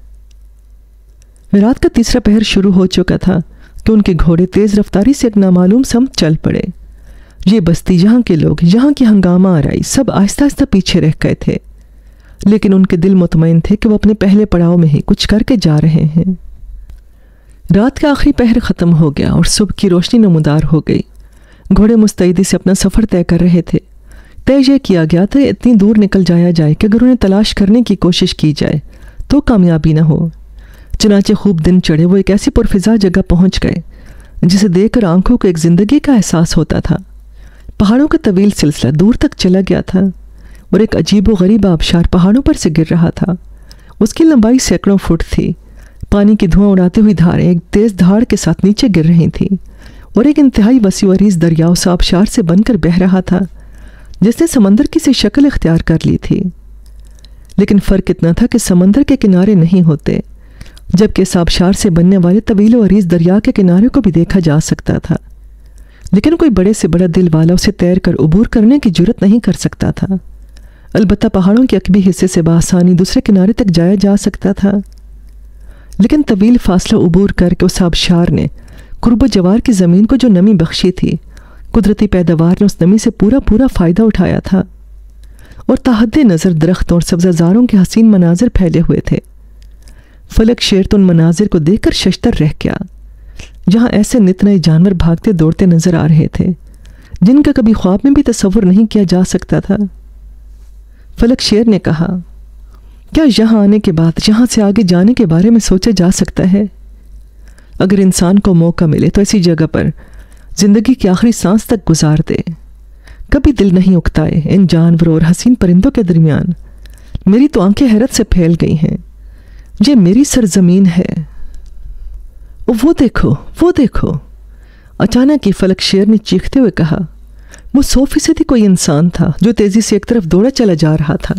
رات کا تیسرا پہر شروع ہو چکا تھا کہ ان کے گھوڑے تیز رفتاری سے ایک نامعلوم سمت چل پڑے۔ یہ بستی، یہاں کے لوگ، یہاں کی ہنگامہ آرائی سب آہستہ آہستہ پیچھے رہ گئے تھے، لیکن ان کے دل مطمئن تھے کہ وہ اپنے پہلے پڑاؤ میں ہی کچھ کر کے جا رہے ہیں۔ رات کا آخری پہر ختم ہو گیا اور صبح کی روشنی نمودار ہو گئی۔ گھوڑے مستعدی سے اپنا سفر طے کر رہے تھے۔ طے یہ کیا گیا تھا اتنی دور نکل جایا جائے کہ اگر انہیں تلاش کرنے کی کوشش کی جائے تو کامیابی نہ ہو۔ چنانچہ خوب دن چڑھے وہ ایک ایسی پرفضا جگہ پہنچ گئے جسے دیکھ کر آنکھوں کو ایک زندگی کا احساس ہوتا تھا۔ پہاڑوں کا طویل سلسلہ دور تک چلا گیا تھا اور ایک عجیب و غریب آبشار پہاڑوں پر سے گر رہا تھا۔ اس کی لمبائی سینکڑوں فٹ تھی۔ پانی کی دھواں اڑاتے ہوئی دھاریں ایک تیز دھاڑ کے ساتھ نیچے گر رہی تھیں، اور ایک انتہائی وسیع و عریض دریا اس آبشار سے بن کر بہہ رہا تھا جس نے سمندر کی سی شکل اختیار کر لی تھی۔ لیکن فرق اتنا تھا کہ سمندر کے کنارے نہیں ہوتے، جبکہ اس آبشار سے بننے والے طویل و عریض دریا کے کنارے کو بھی دیکھا جا سکتا تھا، لیکن کوئی بڑے سے بڑا دل والا اسے تیر کر عبور کرنے کی جرت نہیں کر سکتا تھا۔ البتہ پہاڑوں کے عقبی حصے سے بآسانی دوسرے کنارے تک جایا جا سکتا تھا، لیکن طویل فاصلہ عبور کر کے اس آبشار نے قرب و جوار کی زمین کو جو نمی بخشی تھی، قدرتی پیداوار نے اس نمی سے پورا فائدہ اٹھایا تھا، اور تحد نظر درختوں اور سبززاروں کے حسین مناظر پھیلے ہوئے تھے۔ فلک شیر تو ان مناظر کو دیکھ کر ششتر رہ گیا، جہاں ایسے نت نئے جانور بھاگتے دوڑتے نظر آ رہے تھے جن کا کبھی خواب میں بھی تصور نہیں کیا جا سکتا تھا۔ فلک شیر نے کہا، کیا یہاں آنے کے بعد یہاں سے آگے جانے کے بارے میں سوچا جا سکتا ہے؟ اگر انسان کو موقع ملے تو ایسی جگہ پر زندگی کی آخری سانس تک گزار دے، کبھی دل نہیں اکتائے۔ ان جانوروں اور حسین پرندوں کے درمیان میری تو آنکھیں حیرت سے پھیل گئی ہیں۔ یہ میری سرزمین ہے۔ وہ دیکھو، اچانک ہی فلک شیر نے چیختے ہوئے کہا۔ وہ 100% کوئی انسان تھا جو تیزی سے ایک طرف دوڑا چلا جا رہا تھا۔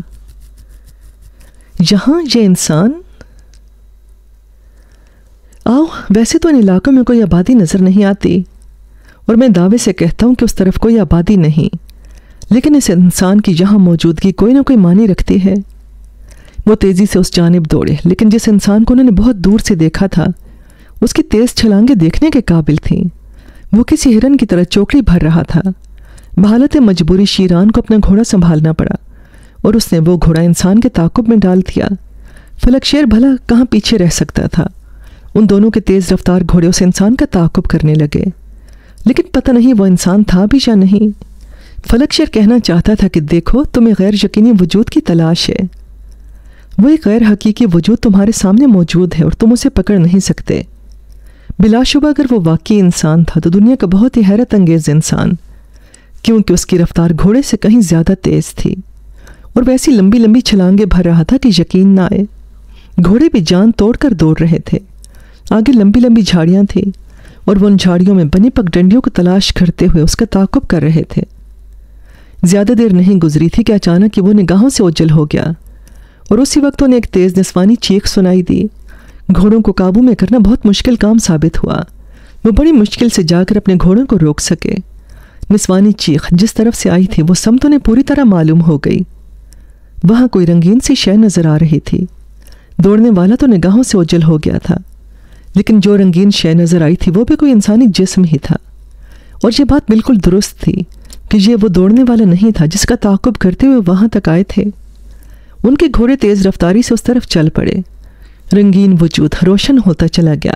یہاں یہ انسان؟ آؤ، ویسے تو ان علاقوں میں کوئی آبادی نظر نہیں آتی، اور میں دعوے سے کہتا ہوں کہ اس طرف کوئی آبادی نہیں، لیکن اس انسان کی یہاں موجودگی کوئی نہ کوئی معنی رکھتی ہے۔ وہ تیزی سے اس جانب دوڑے، لیکن جس انسان کو انہوں نے بہت دور سے دیکھا تھا اس کی تیز چھلانگیں دیکھنے کے قابل تھیں۔ وہ کسی ہرن کی طرح چوکڑی بھر رہا تھا۔ بحالت مجبوری شیران کو اپنا گھوڑا سنبھالنا پڑا، اور اس نے وہ گھوڑا انسان کے تعاقب میں ڈال دیا۔ فلک شیر بھلا کہاں پیچھے رہ سکتا تھا؟ ان دونوں کے تیز رفتار گھوڑے اس انسان کا تعاقب کرنے لگے، لیکن پتہ نہیں وہ انسان تھا بھی یا نہیں۔ فلک شیر کہنا چاہتا تھا کہ دیکھو، تمہیں غیر یقینی وجود کی تلاش ہے۔ وہ ایک غیر حقیقی وجود تمہارے سامنے موجود ہے اور تم اسے پکڑ نہیں سکتے۔ بلا شبہ اگر وہ واقعی انسان تھا تو دنیا کا بہت ہی حیرت انگیز انسان، کیونکہ اس کی رفتار گھوڑے سے کہیں زیادہ تیز تھی، اور ویسی لمبی لمبی چھلانگیں بھر رہا تھا کہ یقین نہ آئے۔ گھوڑے بھی جان توڑ کر دوڑ رہے تھے۔ آگے لمبی لمبی جھاڑیاں تھیں، اور وہ ان جھاڑیوں میں بنی پک ڈنڈیوں کو تلاش کرتے ہوئے اس کا تعاقب کر رہے تھے۔ زیادہ دیر نہیں گزری تھی کہ اچانک وہ نگاہوں سے اوجھل ہو گیا، اور اسی وقت انہیں ایک تیز نسوانی چیخ سنائی دی۔ گھوڑوں کو قابو میں کرنا بہت مشکل کام ثابت ہوا۔ وہ بڑی مشکل سے جا کر اپنے گھوڑوں کو روک سکے۔ نسوانی چیخ جس طرف سے آئی تھی وہ سمت انہیں پوری طرح معلوم ہو گئی۔ وہاں کوئی رنگین سی شے نظر آ رہی تھی۔ دوڑنے والا تو نگاہوں سے اوجھل ہو گیا تھا، لیکن جو رنگین شے نظر آئی تھی وہ بھی کوئی انسانی جسم ہی تھا، اور یہ بات بالکل درست تھی کہ یہ وہ دوڑنے والا نہیں تھا جس کا تعاقب کرتے ہوئے وہاں تک آئے تھے۔ ان کے گھوڑے تیز رفتاری سے اس طرف چل پڑے۔ رنگین وجود روشن ہوتا چلا گیا۔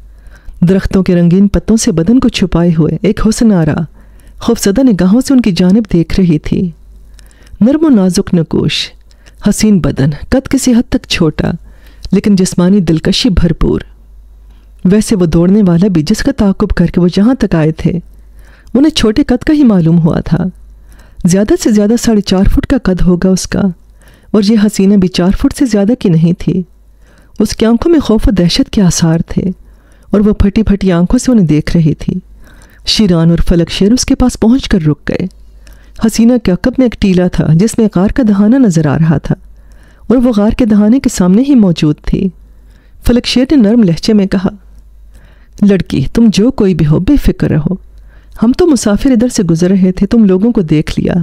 درختوں کے رنگین پتوں سے بدن کو چھپائے ہوئے ایک حسن آرا خوفزدہ نگاہوں سے ان کی جانب دیکھ رہی تھی۔ نرم و نازک نقوش، حسین بدن، قد کسی حد تک چھوٹا لیکن جسمانی دلکشی بھرپور۔ ویسے وہ دوڑنے والا بھی جس کا تعاقب کر کے وہ جہاں تک آئے تھے انہیں چھوٹے قد کا ہی معلوم ہوا تھا۔ زیادہ سے زیادہ 4.5 فٹ کا قد ہوگا اس کا، اور یہ حسینہ بھی 4 فٹ سے زیادہ کی نہیں تھی۔ اس کی آنکھوں میں خوف و دہشت کے آثار تھے، اور وہ پھٹی پھٹی آنکھوں سے انہیں دیکھ رہی تھی۔ شیران اور فلک شیر اس کے پاس پہنچ کر رک گئے۔ حسینہ کے عقب میں ایک ٹیلا تھا جس میں غار کا دہانہ نظر آ رہا تھا، اور وہ غار کے دہانے کے سامنے ہی موجود تھی۔ فلک شیر نے نرم لہجے میں کہا، لڑکی، تم جو کوئی بھی ہو بے فکر رہو۔ ہم تو مسافر ادھر سے گزر رہے تھے، تم لوگوں کو دیکھ لیا۔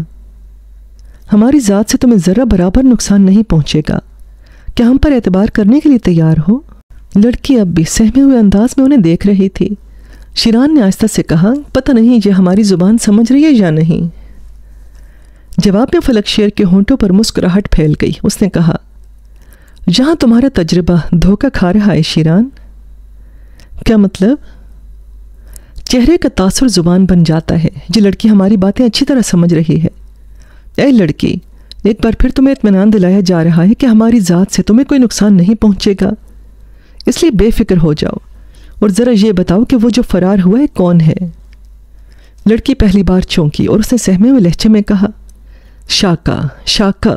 ہماری ذات سے تمہیں ذرہ برابر نقصان نہیں پہنچے گا۔ کیا ہم پر اعتبار کرنے کے لیے تیار ہو؟ لڑکی اب بھی سہمے ہوئے انداز میں انہیں دیکھ رہی تھی۔ شیران نے آہستہ سے کہا، پتہ نہیں یہ ہماری زبان سمجھ رہی ہے یا نہیں۔ جواب میں فلک شیر کے ہونٹوں پر مسکراہٹ پھیل گئی۔ اس نے کہا، جہاں تمہارا تجربہ دھوکہ کھا رہا ہے شیران۔ کیا مطلب؟ چہرے کا تاثر زبان بن جاتا ہے۔ یہ لڑکی ہماری باتیں اچھی طرح سمجھ رہی ہے۔ اے لڑکی، ایک بار پھر تمہیں اطمینان دلایا جا رہا ہے کہ ہماری ذات سے تمہیں کوئی نقصان نہیں پہنچے گا، اس لیے بے فکر ہو جاؤ، اور ذرا یہ بتاؤ کہ وہ جو فرار ہوا ہے کون ہے؟ لڑکی پہلی بار چونکی اور اس نے سہمے ہوئے لہجے میں کہا، شاکا۔ شاکا؟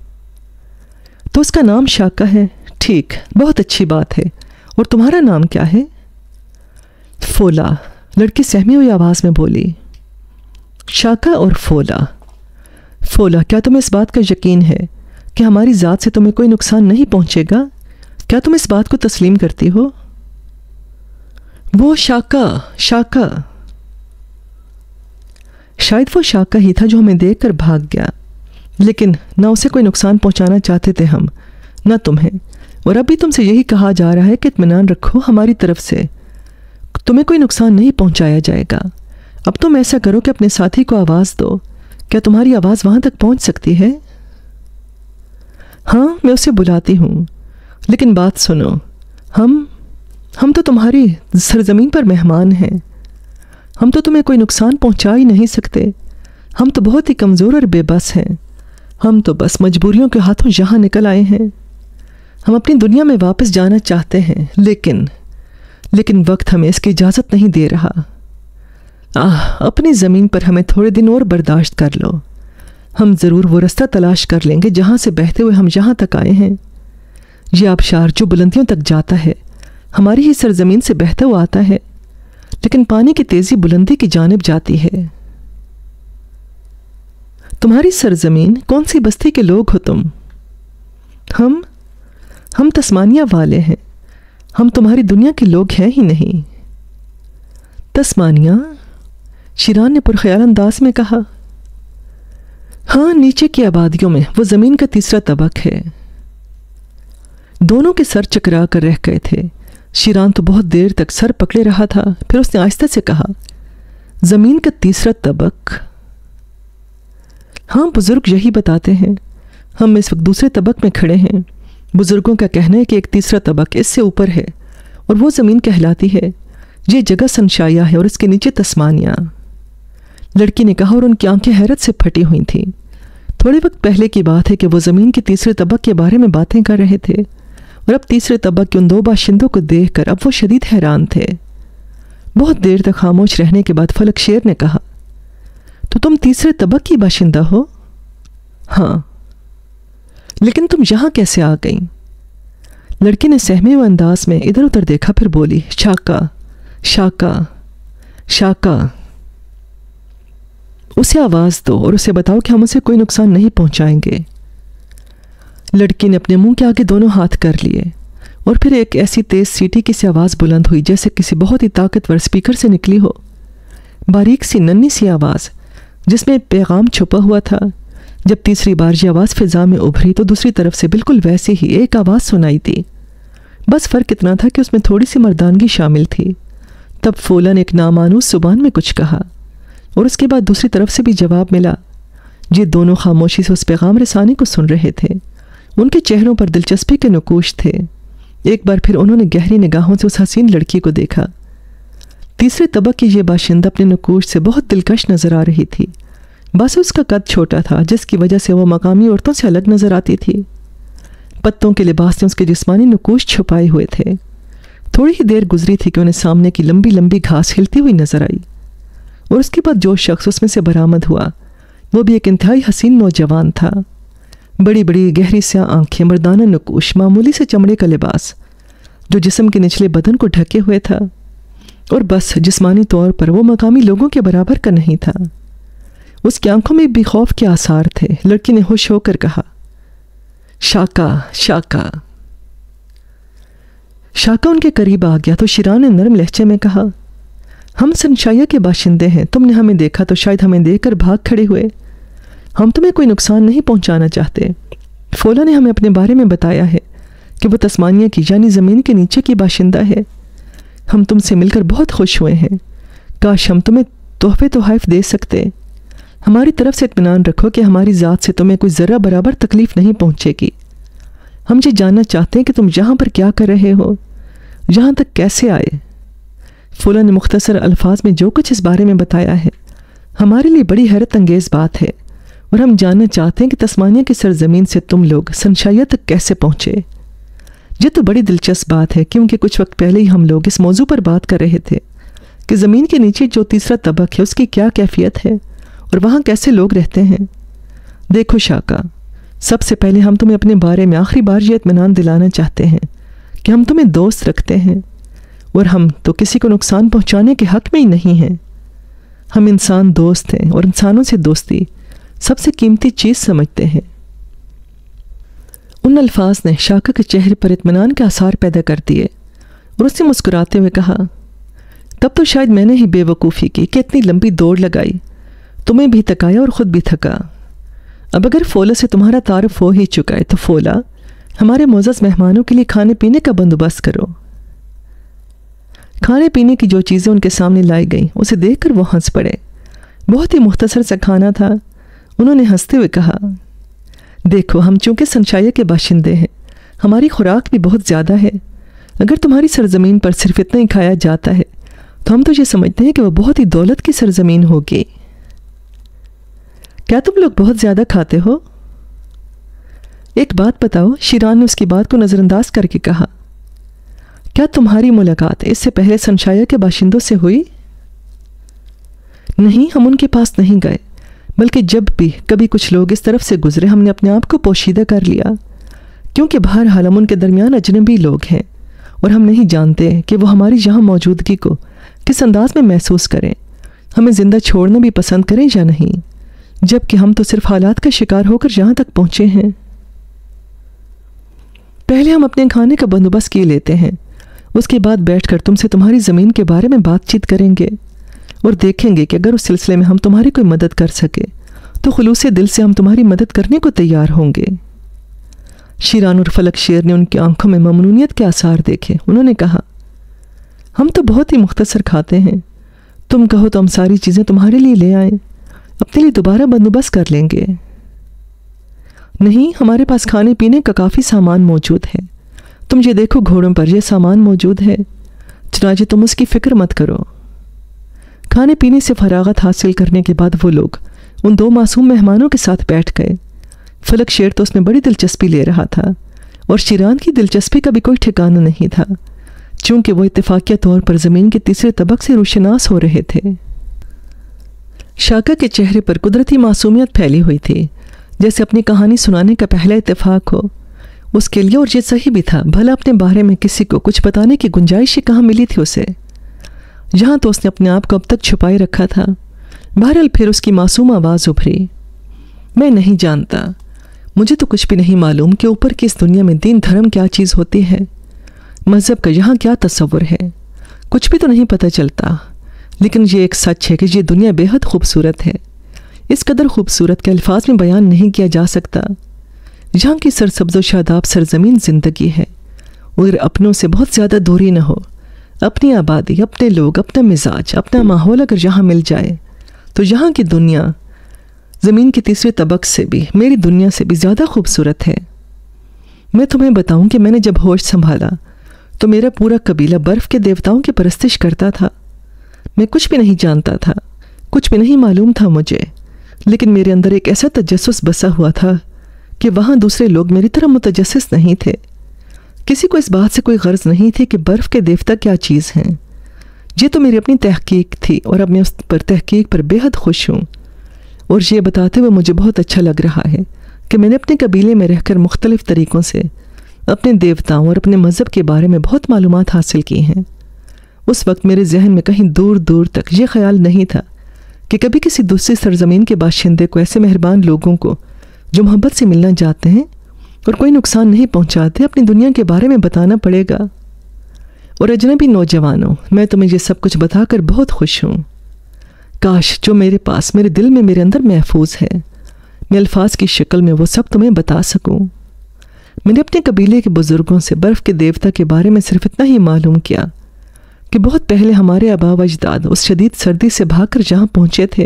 تو اس کا نام شاکا ہے؟ ٹھیک، بہت اچھی بات ہے۔ اور تمہارا نام کیا ہے؟ فولا، لڑکی سہمی ہوئی آواز میں بولی۔ شاکا اور فولا۔ فولا، کیا تمہیں اس بات کا یقین ہے کہ ہماری ذات سے تمہیں کوئی نقصان نہیں پہنچے گا؟ کیا تم اس بات کو تسلیم کرتی ہو؟ وہ شاکا شاید وہ شاکا ہی تھا جو ہمیں دیکھ کر بھاگ گیا، لیکن نہ اسے کوئی نقصان پہنچانا چاہتے تھے ہم، نہ تمہیں، اور اب بھی تم سے یہی کہا جا رہا ہے کہ اطمینان رکھو، ہماری طرف سے تمہیں کوئی نقصان نہیں پہنچایا جائے گا۔ اب تم ایسا کرو کہ اپنے ساتھی کو آواز دو۔ کیا تمہاری آواز وہاں تک پہنچ سکتی ہے؟ ہاں، میں اسے بلاتی ہوں، لیکن بات سنو، ہم تو تمہاری سرزمین پر مہمان ہیں، ہم تو تمہیں کوئی نقصان پہنچا ہی نہیں سکتے، ہم تو بہت ہی کمزور اور بے بس ہیں، ہم تو بس مجبوریوں کے ہاتھوں یہاں نکل آئے ہیں، ہم اپنی دنیا میں واپس جانا چاہتے ہیں، لیکن وقت ہمیں اس کی اجازت نہیں دے رہا۔ اپنی زمین پر ہمیں تھوڑے دن اور برداشت کر لو، ہم ضرور وہ رستہ تلاش کر لیں گے جہاں سے بہتے ہوئے ہم یہاں تک آئے ہیں۔ یہ آبشار جو بلندیوں تک جاتا ہے ہماری ہی سرزمین سے بہتا ہوا آتا ہے، لیکن پانی کی تیزی بلندی کی جانب جاتی ہے۔ تمہاری سرزمین کون سی بستی کے لوگ ہو تم؟ ہم تسمانیہ والے ہیں، ہم تمہاری دنیا کے لوگ ہیں ہی نہیں۔ تسمانیہ؟ شیران نے پرخیال انداز میں کہا۔ ہاں، نیچے کی آبادیوں میں وہ زمین کا تیسرا طبق ہے۔ دونوں کے سر چکرا کر رہ گئے تھے۔ شیران تو بہت دیر تک سر پکڑے رہا تھا، پھر اس نے آہستہ سے کہا، زمین کا تیسرا طبق؟ ہاں، بزرگ یہی بتاتے ہیں، ہم اس وقت دوسرے طبق میں کھڑے ہیں۔ بزرگوں کا کہنا ہے کہ ایک تیسرا طبق اس سے اوپر ہے اور وہ زمین کہلاتی ہے۔ یہ جگہ سنشایا ہے اور اس کے نیچے تسمانیہ۔ لڑکی نے کہا اور ان کی آنکھیں حیرت سے پھٹی ہوئی تھیں۔ تھوڑے وقت پہلے کی بات ہے کہ وہ زمین کے تیسرے طبق کے بارے میں باتیں کر رہے تھے، اور اب تیسرے طبق کے ان دو باشندوں کو دیکھ کر اب وہ شدید حیران تھے۔ بہت دیر تک خاموش رہنے کے بعد فلک شیر نے کہا، تو تم تیسرے طبق کی باشندہ ہو؟ ہاں، لیکن تم یہاں کیسے آ گئیں؟ لڑکی نے سہمے ہوئے انداز میں ادھر ادھر دیکھا، پھر بولی، شاکا، اسے آواز دو اور اسے بتاؤ کہ ہم اسے کوئی نقصان نہیں پہنچائیں گے۔ لڑکی نے اپنے منہ کے آگے دونوں ہاتھ کر لیے، اور پھر ایک ایسی تیز سیٹی کی سی آواز بلند ہوئی جیسے کسی بہت ہی طاقتور اسپیکر سے نکلی ہو۔ باریک سی ننھی سی آواز جس میں پیغام چھپا ہوا تھا۔ جب تیسری بار یہ آواز فضا میں ابھری تو دوسری طرف سے بالکل ویسی ہی ایک آواز سنائی دی، بس فرق اتنا تھا کہ اس میں تھوڑی سی مردانگی شامل تھی۔ تب فولاً ایک نامانوس زبان میں کچھ کہا، اور اس کے بعد دوسری طرف سے بھی جواب ملا۔ یہ دونوں خاموشی سے اس پیغام رسانی کو سن رہے تھے۔ ان کے چہروں پر دلچسپی کے نقوش تھے۔ ایک بار پھر انہوں نے گہری نگاہوں سے اس حسین لڑکی کو دیکھا۔ تیسرے طبق کی یہ باشندہ اپنے نقوش سے بہت دلکش نظر آ رہی تھی، بس اس کا قد چھوٹا تھا جس کی وجہ سے وہ مقامی عورتوں سے الگ نظر آتی تھی۔ پتوں کے لباس نے اس کے جسمانی نقوش چھپائے ہوئے تھے۔ تھوڑی ہی دیر گزری تھی کہ انہیں سامنے کی لمبی لمبی گھاس ہلتی ہوئی نظر آئی، اور اس کے بعد جو شخص اس میں سے برآمد ہوا وہ بھی ایک انتہائی حسین نوجوان تھا۔ بڑی بڑی گہری سیاہ آنکھیں، مردانہ نقوش، معمولی سے چمڑے کا لباس جو جسم کے نچلے بدن کو ڈھکے ہوئے تھا، اور بس جسمانی طور پر وہ مقامی لوگوں کے برابر کا نہیں تھا۔ اس کی آنکھوں میں بھی خوف کے آثار تھے۔ لڑکی نے ہوش ہو کر کہا، شاکا۔ ان کے قریب آ گیا تو شیران نے نرم لہجے میں کہا، ہم سنشایا کے باشندے ہیں، تم نے ہمیں دیکھا تو شاید ہمیں دیکھ کر بھاگ کھڑے ہوئے۔ ہم تمہیں کوئی نقصان نہیں پہنچانا چاہتے۔ فولا نے ہمیں اپنے بارے میں بتایا ہے کہ وہ تسمانیہ کی یعنی زمین کے نیچے کی باشندہ ہے۔ ہم تم سے مل کر بہت خوش ہوئے ہیں، کاش ہم تمہیں تحفے تحائف دے سکتے۔ ہماری طرف سے اطمینان رکھو کہ ہماری ذات سے تمہیں کوئی ذرہ برابر تکلیف نہیں پہنچے گی۔ ہم یہ جاننا چاہتے ہیں کہ تم یہاں پر کیا کر رہے ہو، یہاں تک کیسے آئے۔ فولا نے مختصر الفاظ میں جو کچھ اس بارے میں بتایا ہے ہمارے لیے بڑی حیرت انگیز بات ہے، اور ہم جاننا چاہتے ہیں کہ تسمانیہ کی سرزمین سے تم لوگ سنشایا تک کیسے پہنچے۔ یہ تو بڑی دلچسپ بات ہے، کیونکہ کچھ وقت پہلے ہی ہم لوگ اس موضوع پر بات کر رہے تھے کہ زمین کے نیچے جو تیسرا طبق ہے اس کی کیا کیفیت ہے اور وہاں کیسے لوگ رہتے ہیں۔ دیکھو شاکا، سب سے پہلے ہم تمہیں اپنے بارے میں آخری بار یہ اطمینان دلانا چاہتے ہیں کہ ہم تمہیں دوست رکھتے ہیں، اور ہم تو کسی کو نقصان پہنچانے کے حق میں ہی نہیں ہیں۔ ہم انسان دوست ہیں اور انسانوں سے دوستی سب سے قیمتی چیز سمجھتے ہیں۔ ان الفاظ نے شاکا کے چہرے پر اطمینان کے آثار پیدا کر دیے اور اس نے مسکراتے ہوئے کہا، تب تو شاید میں نے ہی بے وقوفی کی کہ اتنی لمبی دوڑ لگائی، تمہیں بھی تھکایا اور خود بھی تھکا۔ اب اگر فولا سے تمہارا تعارف ہو ہی چکا ہے تو فولا، ہمارے معزز مہمانوں کے لیے کھانے پینے کا بندوبست کرو۔ کھانے پینے کی جو چیزیں ان کے سامنے لائی گئیں اسے دیکھ کر وہ ہنس پڑے۔ بہت ہی مختصر سا کھانا تھا۔ انہوں نے ہنستے ہوئے کہا، دیکھو ہم چونکہ سنشایا کے باشندے ہیں، ہماری خوراک بھی بہت زیادہ ہے۔ اگر تمہاری سرزمین پر صرف اتنا ہی کھایا جاتا ہے تو ہم تو یہ سمجھتے ہیں کہ وہ بہت ہی دولت کی سرزمین ہوگی۔ کیا تم لوگ بہت زیادہ کھاتے ہو؟ ایک بات بتاؤ، شیران نے اس کی بات کو نظر انداز کر کے کہا، کیا تمہاری ملاقات اس سے پہلے سنشایا کے باشندوں سے ہوئی؟ نہیں، ہم ان کے پاس نہیں گئے، بلکہ جب بھی کبھی کچھ لوگ اس طرف سے گزرے ہم نے اپنے آپ کو پوشیدہ کر لیا، کیونکہ بہرحال ہم ان کے درمیان اجنبی لوگ ہیں اور ہم نہیں جانتے کہ وہ ہماری یہاں موجودگی کو کس انداز میں محسوس کریں، ہمیں زندہ چھوڑنا بھی پسند کریں یا نہیں، جبکہ ہم تو صرف حالات کا شکار ہو کر یہاں تک پہنچے ہیں۔ پہلے ہم اپنے کھانے کا بندوبست کیے لیتے ہیں، اس کے بعد بیٹھ کر تم سے تمہاری زمین کے بارے میں بات چیت کریں گے اور دیکھیں گے کہ اگر اس سلسلے میں ہم تمہاری کوئی مدد کر سکے تو خلوص دل سے ہم تمہاری مدد کرنے کو تیار ہوں گے۔ شیران اور فلک شیر نے ان کی آنکھوں میں ممنونیت کے آثار دیکھے۔ انہوں نے کہا، ہم تو بہت ہی مختصر کھاتے ہیں، تم کہو تو ہم ساری چیزیں تمہارے لیے لے آئیں، اپنے لیے دوبارہ بندوبست کر لیں گے۔ نہیں، ہمارے پاس کھانے پینے کا کافی سامان موجود ہے، تم یہ دیکھو گھوڑوں پر یہ سامان موجود ہے، چنانچہ تم اس کی فکر مت کرو۔ کھانے پینے سے فراغت حاصل کرنے کے بعد وہ لوگ ان دو معصوم مہمانوں کے ساتھ بیٹھ گئے۔ فلک شیر تو اس میں بڑی دلچسپی لے رہا تھا اور شیران کی دلچسپی کا بھی کوئی ٹھکانہ نہیں تھا، چونکہ وہ اتفاقیہ طور پر زمین کے تیسرے طبق سے روشناس ہو رہے تھے۔ شاکا کے چہرے پر قدرتی معصومیت پھیلی ہوئی تھی، جیسے اپنی کہانی سنانے کا پہلا اتفاق ہو اس کے لیے، اور یہ صحیح بھی تھا۔ بھلا اپنے بارے میں کسی کو کچھ بتانے کی گنجائش کہاں ملی تھی اسے؟ یہاں تو اس نے اپنے آپ کو اب تک چھپائے رکھا تھا۔ بہرحال پھر اس کی معصوم آواز ابھری، میں نہیں جانتا، مجھے تو کچھ بھی نہیں معلوم کہ اوپر کی اس دنیا میں دین دھرم کیا چیز ہوتی ہے، مذہب کا یہاں کیا تصور ہے، کچھ بھی تو نہیں پتہ چلتا، لیکن یہ ایک سچ ہے کہ یہ دنیا بے حد خوبصورت ہے، اس قدر خوبصورت کہ الفاظ میں بیان نہیں کیا جا سکتا۔ یہاں کی سرسبز و شاداب سرزمین زندگی ہے، اور اپنوں سے بہت زیادہ دوری نہ ہو، اپنی آبادی، اپنے لوگ، اپنا مزاج، اپنا ماحول اگر یہاں مل جائے تو یہاں کی دنیا زمین کے تیسرے طبق سے بھی، میری دنیا سے بھی زیادہ خوبصورت ہے۔ میں تمہیں بتاؤں کہ میں نے جب ہوش سنبھالا تو میرا پورا قبیلہ برف کے دیوتاؤں کی پرستش کرتا تھا۔ میں کچھ بھی نہیں جانتا تھا، کچھ بھی نہیں معلوم تھا مجھے، لیکن میرے اندر ایک ایسا تجسس بسا ہوا تھا کہ وہاں دوسرے لوگ میری طرح متجسس نہیں تھے۔ کسی کو اس بات سے کوئی غرض نہیں تھی کہ برف کے دیوتا کیا چیز ہیں۔ یہ تو میری اپنی تحقیق تھی اور اب میں اس پر تحقیق پر بے حد خوش ہوں، اور یہ بتاتے ہوئے مجھے بہت اچھا لگ رہا ہے کہ میں نے اپنے قبیلے میں رہ کر مختلف طریقوں سے اپنے دیوتاؤں اور اپنے مذہب کے بارے میں بہت معلومات حاصل کی ہیں۔ اس وقت میرے ذہن میں کہیں دور دور تک یہ خیال نہیں تھا کہ کبھی کسی دوسری سرزمین کے باشندے کو، ایسے مہربان لوگوں کو جو محبت سے ملنا چاہتے ہیں اور کوئی نقصان نہیں پہنچاتے، اپنی دنیا کے بارے میں بتانا پڑے گا۔ اور اجنبی نوجوانوں، میں تمہیں یہ سب کچھ بتا کر بہت خوش ہوں۔ کاش جو میرے پاس، میرے دل میں، میرے اندر محفوظ ہے، میں الفاظ کی شکل میں وہ سب تمہیں بتا سکوں۔ میں نے اپنے قبیلے کے بزرگوں سے برف کے دیوتا کے بارے میں صرف اتنا ہی معلوم کیا کہ بہت پہلے ہمارے آبا و اجداد اس شدید سردی سے بھاگ کر جہاں پہنچے تھے،